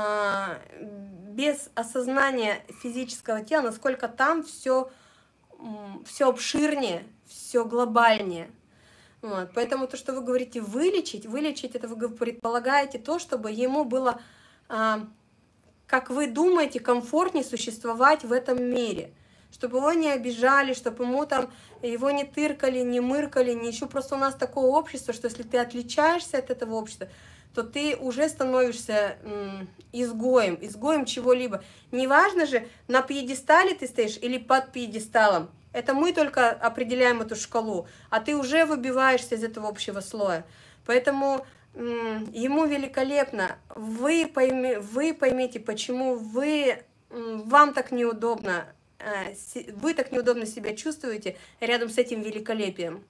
осознания физического тела, насколько там все обширнее, все глобальнее. Вот. Поэтому то, что вы говорите вылечить, это вы предполагаете то, чтобы ему было, как вы думаете, комфортнее существовать в этом мире. чтобы его не обижали, чтобы ему там его не тыркали, не мыркали, не еще. Просто у нас такое общество, что если ты отличаешься от этого общества, то ты уже становишься изгоем чего-либо. Неважно же, на пьедестале ты стоишь или под пьедесталом. Это мы только определяем эту шкалу, а ты уже выбиваешься из этого общего слоя. Поэтому ему великолепно. Вы поймите, почему вам так неудобно, вы так неудобно себя чувствуете рядом с этим великолепием.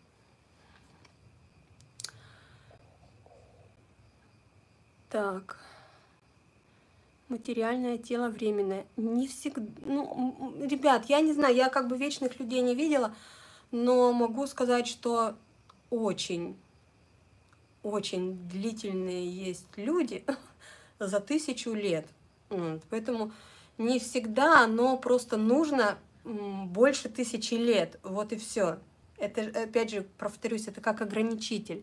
Так. Материальное тело временное. Не всегда. Ну, ребят, я не знаю, я как бы вечных людей не видела, но могу сказать, что очень длительные есть люди за 1000 лет. Поэтому не всегда оно просто нужно больше 1000 лет. Вот и все. Это, опять же, повторюсь, это как ограничитель.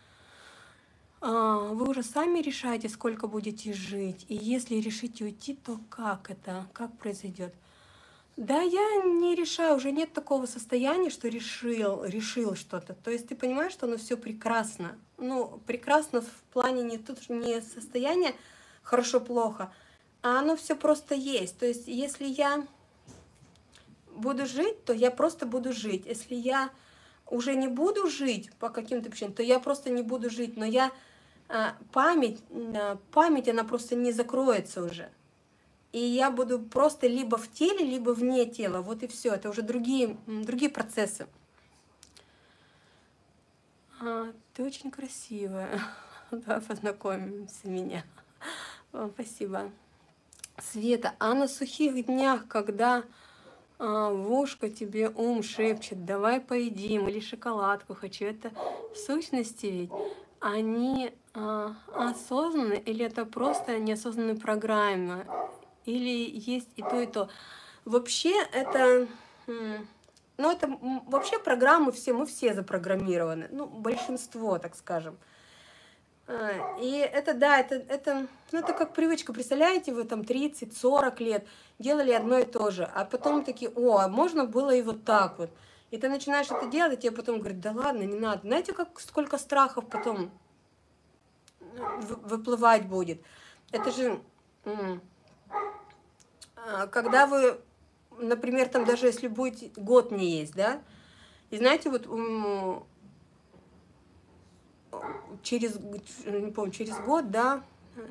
Вы уже сами решаете, сколько будете жить, и если решите уйти, то как это, как произойдет? Да, я не решаю, уже нет такого состояния, что решил что-то. То есть ты понимаешь, что оно все прекрасно. Ну, прекрасно в плане не состояние хорошо-плохо, а оно все просто есть. То есть если я буду жить, то я просто буду жить. Если я уже не буду жить по каким-то причинам, то я просто не буду жить. Но память, она просто не закроется уже. И я буду просто либо в теле, либо вне тела. Вот и все. Это уже другие процессы. Ты очень красивая. Давай познакомимся меня. Спасибо. Света, а на сухих днях, когда в ушко тебе ум шепчет, давай поедим, или шоколадку хочу, это в сущности ведь они осознанны, или это просто неосознанные программы, или есть и то, и то. Вообще это, ну это вообще программы мы все запрограммированы, ну большинство, так скажем. И это, да, это как привычка. Представляете, вы там 30-40 лет делали одно и то же, а потом такие, а можно было и вот так вот. И ты начинаешь это делать, и тебе потом говорят, да ладно, не надо. Знаете, сколько страхов потом выплывать будет? Это же, когда вы, например, там даже если будете год не есть, да, и знаете, вот не помню, через год, да,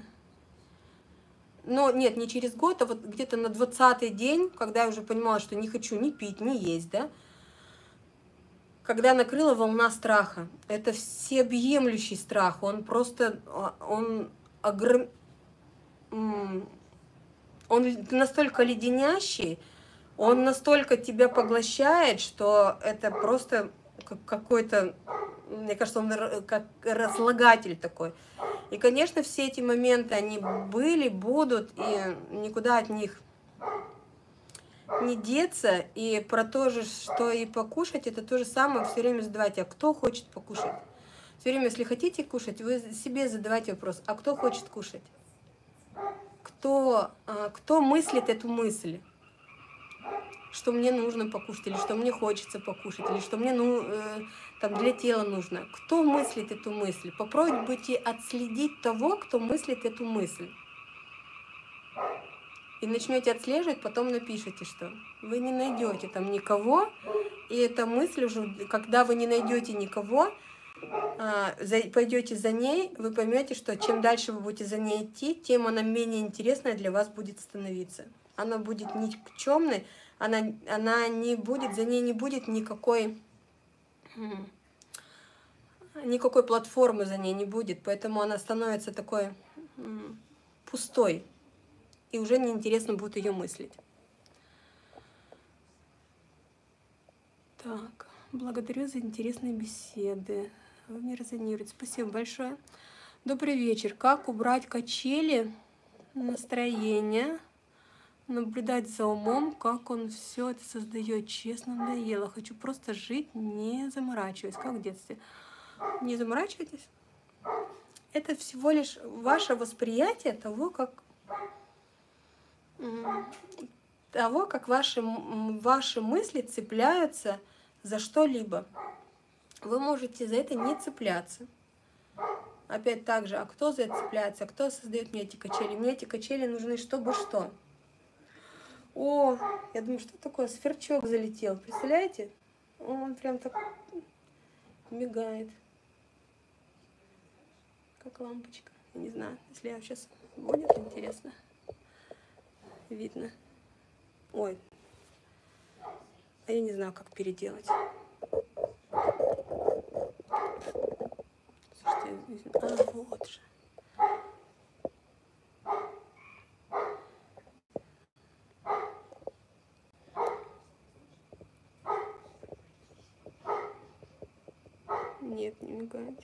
но нет, не через год, а вот где-то на 20-й день, когда я уже понимала, что не хочу ни пить, ни есть, да, когда накрыла волна страха, это всеобъемлющий страх, он просто, он настолько леденящий, он настолько тебя поглощает, что это просто какой-то, мне кажется, он как разлагатель такой. И, конечно, все эти моменты, они были, будут, и никуда от них не деться. И про то же, что и покушать, это то же самое, все время задавайте, а кто хочет покушать? Все время, если хотите кушать, вы себе задавайте вопрос, а кто хочет кушать? Кто мыслит эту мысль? Что мне нужно покушать, или что мне хочется покушать, или что мне там для тела нужно. Кто мыслит эту мысль? Попробуйте отследить того, кто мыслит эту мысль. И начнете отслеживать, потом напишите, что вы не найдете там никого, и эта мысль уже, когда вы не найдете никого, пойдете за ней, вы поймете, что чем дальше вы будете за ней идти, тем она менее интересная для вас будет становиться. Она будет никчемной, она не будет, за ней не будет никакой платформы, за ней не будет, поэтому она становится такой пустой, и уже неинтересно будет ее мыслить. Так, благодарю за интересные беседы. Вы мне резонируете. Спасибо большое. Добрый вечер. Как убрать качели настроения? Наблюдать за умом, как он все это создает. Честно, надоело. Хочу просто жить, не заморачиваясь, как в детстве. Не заморачивайтесь. Это всего лишь ваше восприятие того, того, как ваши мысли цепляются за что-либо. Вы можете за это не цепляться. Опять так же, а кто за это цепляется, а кто создает мне эти качели? Мне эти качели нужны, чтобы что? О, я думаю, что такое? Сверчок залетел, представляете? Он прям так мигает, как лампочка. Я не знаю, если я сейчас будет интересно, видно. Ой, а я не знаю, как переделать. Слушайте, а, вот же. Нет, не мигает.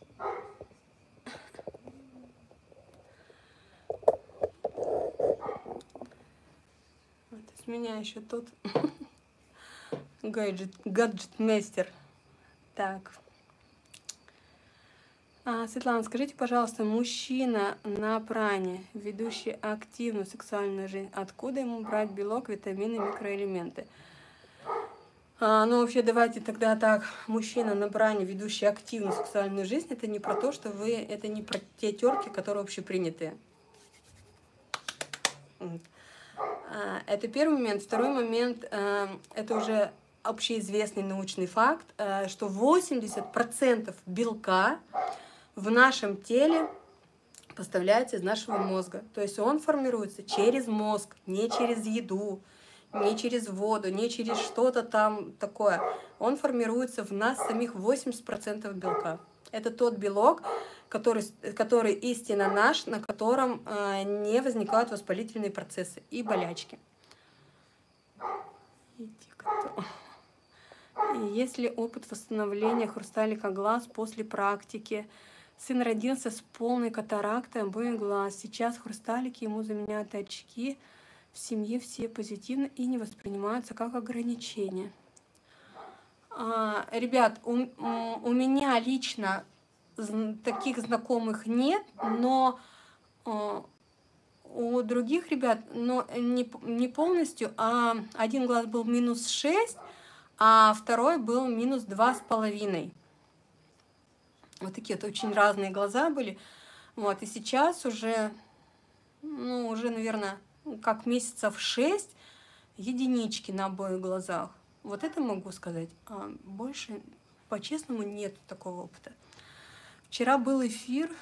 Вот, из меня еще тот гаджет-мастер. Так. Светлана, скажите, пожалуйста, мужчина на пране, ведущий активную сексуальную жизнь, откуда ему брать белок, витамины, микроэлементы? Ну, вообще, давайте тогда так. Мужчина на пране, ведущий активную сексуальную жизнь, это не про то, что вы... Это не про те терки, которые общепринятые. Это первый момент. Второй момент, это уже общеизвестный научный факт, что 80% белка в нашем теле поставляется из нашего мозга. То есть он формируется через мозг, не через еду, не через воду, не через что-то там такое. Он формируется в нас самих 80% белка. Это тот белок, который истинно наш, на котором не возникают воспалительные процессы и болячки. Есть ли опыт восстановления хрусталика глаз после практики? Сын родился с полной катарактой обоих глаз. Сейчас хрусталики ему заменяют очки. В семье все позитивно и не воспринимаются как ограничение. Ребят, у меня лично таких знакомых нет, но у других ребят, но не полностью, а один глаз был -6, а второй был -2,5. Вот такие вот очень разные глаза были. Вот, и сейчас уже, ну, уже, наверное, как месяцев 6 единички на обоих глазах. Вот это могу сказать. А больше, по-честному, нет такого опыта. Вчера был эфир,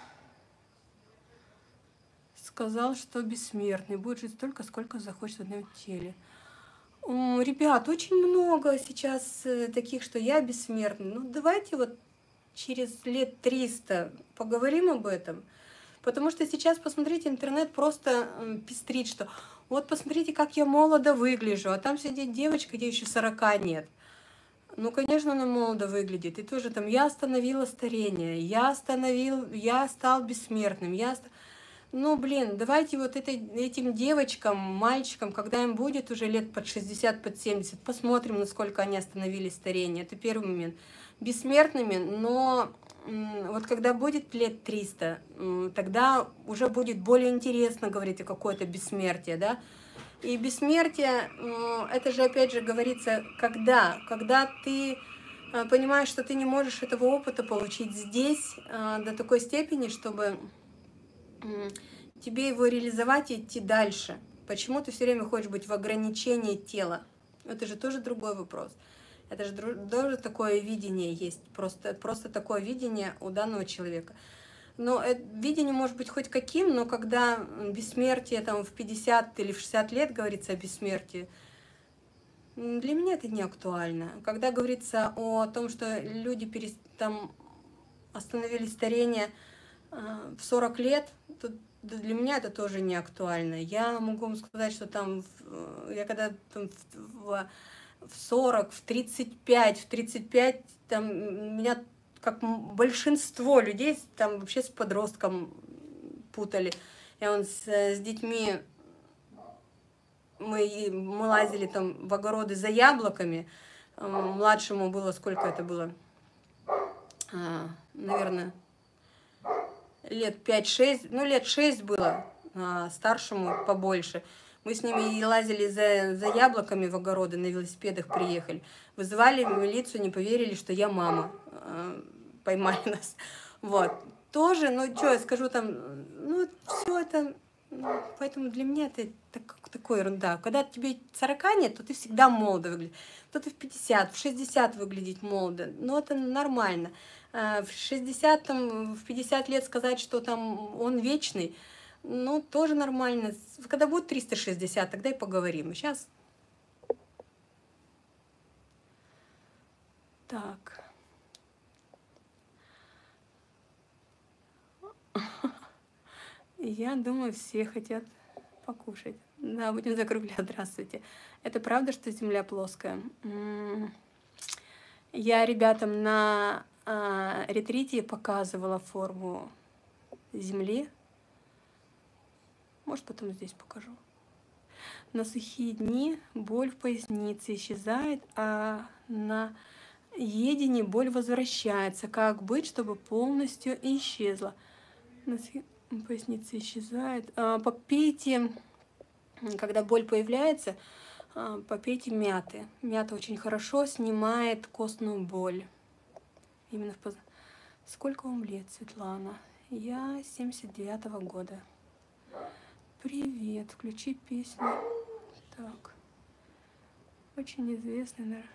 сказал, что бессмертный, будет жить столько, сколько захочет в одном теле. Ребят, очень много сейчас таких, что я бессмертный. Ну, давайте вот через лет 300 поговорим об этом. Потому что сейчас, посмотрите, интернет просто пестрит, что вот посмотрите, как я молодо выгляжу, а там сидит девочка, где еще 40 нет. Ну, конечно, она молодо выглядит. И тоже там я остановила старение, я стал бессмертным, Ну, блин, давайте вот этим девочкам, мальчикам, когда им будет уже лет под 60, под 70, посмотрим, насколько они остановили старение. Это первый момент. Бессмертными, но вот когда будет лет 300, тогда уже будет более интересно говорить о какое-то бессмертие, да. И бессмертие, это же опять же говорится, когда ты понимаешь, что ты не можешь этого опыта получить здесь до такой степени, чтобы тебе его реализовать и идти дальше. Почему ты все время хочешь быть в ограничении тела? Это же тоже другой вопрос. Это же тоже такое видение есть, просто такое видение у данного человека. Но видение может быть хоть каким, но когда бессмертие там в 50 или в 60 лет говорится о бессмертии, для меня это не актуально. Когда говорится о том, что люди там остановили старение в 40 лет, то для меня это тоже не актуально. Я могу вам сказать, что там, я когда там, в 40, в 35, там меня, как большинство людей, там вообще с подростком путали. Я вон с детьми, мы лазили там в огороды за яблоками. Младшему было, сколько это было? Наверное, лет 5-6, ну лет 6 было, старшему побольше. Мы с ними и лазили за яблоками в огороды, на велосипедах приехали. Вызывали милицию, не поверили, что я мама. Поймали нас. Вот. Тоже, ну, что я скажу там, ну, все это... Поэтому для меня это такая ерунда. Когда тебе 40 нет, то ты всегда молодо выглядишь. То ты в 50, в 60 выглядеть молодо. Но это нормально. В 60, там, в 50 лет сказать, что там он вечный, ну, тоже нормально. Когда будет 360, тогда и поговорим. Сейчас... Так... Я думаю, все хотят покушать. Да, будем закруглять. Здравствуйте. Это правда, что Земля плоская? Я ребятам на ретрите показывала форму Земли. Может, потом здесь покажу. На сухие дни боль в пояснице исчезает, а на едении боль возвращается. Как быть, чтобы полностью исчезла? Поясница исчезает. Попейте, когда боль появляется, попейте мяты. Мята очень хорошо снимает костную боль. Именно Сколько вам лет, Светлана? Я 79-го года. Привет, включи песню. Так. Очень известная, наверное.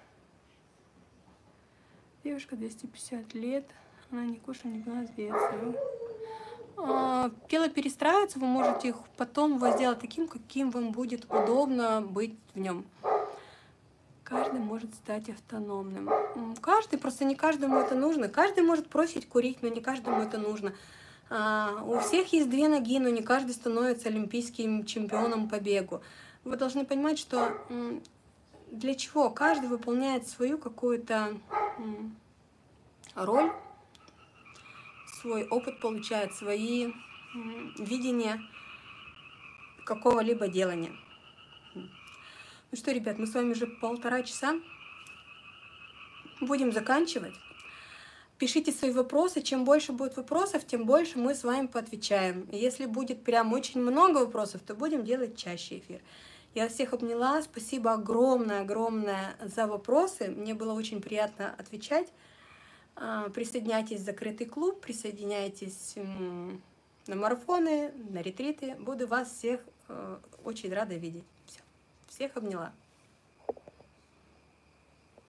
Девушка 250 лет. Она не кушала, не пила с детства. Тело перестраивается, вы можете их потом его сделать таким, каким вам будет удобно быть в нем. Каждый может стать автономным. Каждый, просто не каждому это нужно. Каждый может бросить курить, но не каждому это нужно. У всех есть 2 ноги, но не каждый становится олимпийским чемпионом по бегу. Вы должны понимать, что для чего каждый выполняет свою какую-то роль, свой опыт получает, свои видения какого-либо делания. Ну что, ребят, мы с вами уже 1,5 часа. Будем заканчивать. Пишите свои вопросы. Чем больше будет вопросов, тем больше мы с вами поотвечаем. И если будет прям очень много вопросов, то будем делать чаще эфир. Я всех обняла. Спасибо огромное за вопросы. Мне было очень приятно отвечать. Присоединяйтесь в закрытый клуб, присоединяйтесь на марафоны, на ретриты. Буду вас всех очень рада видеть. Все. Всех обняла.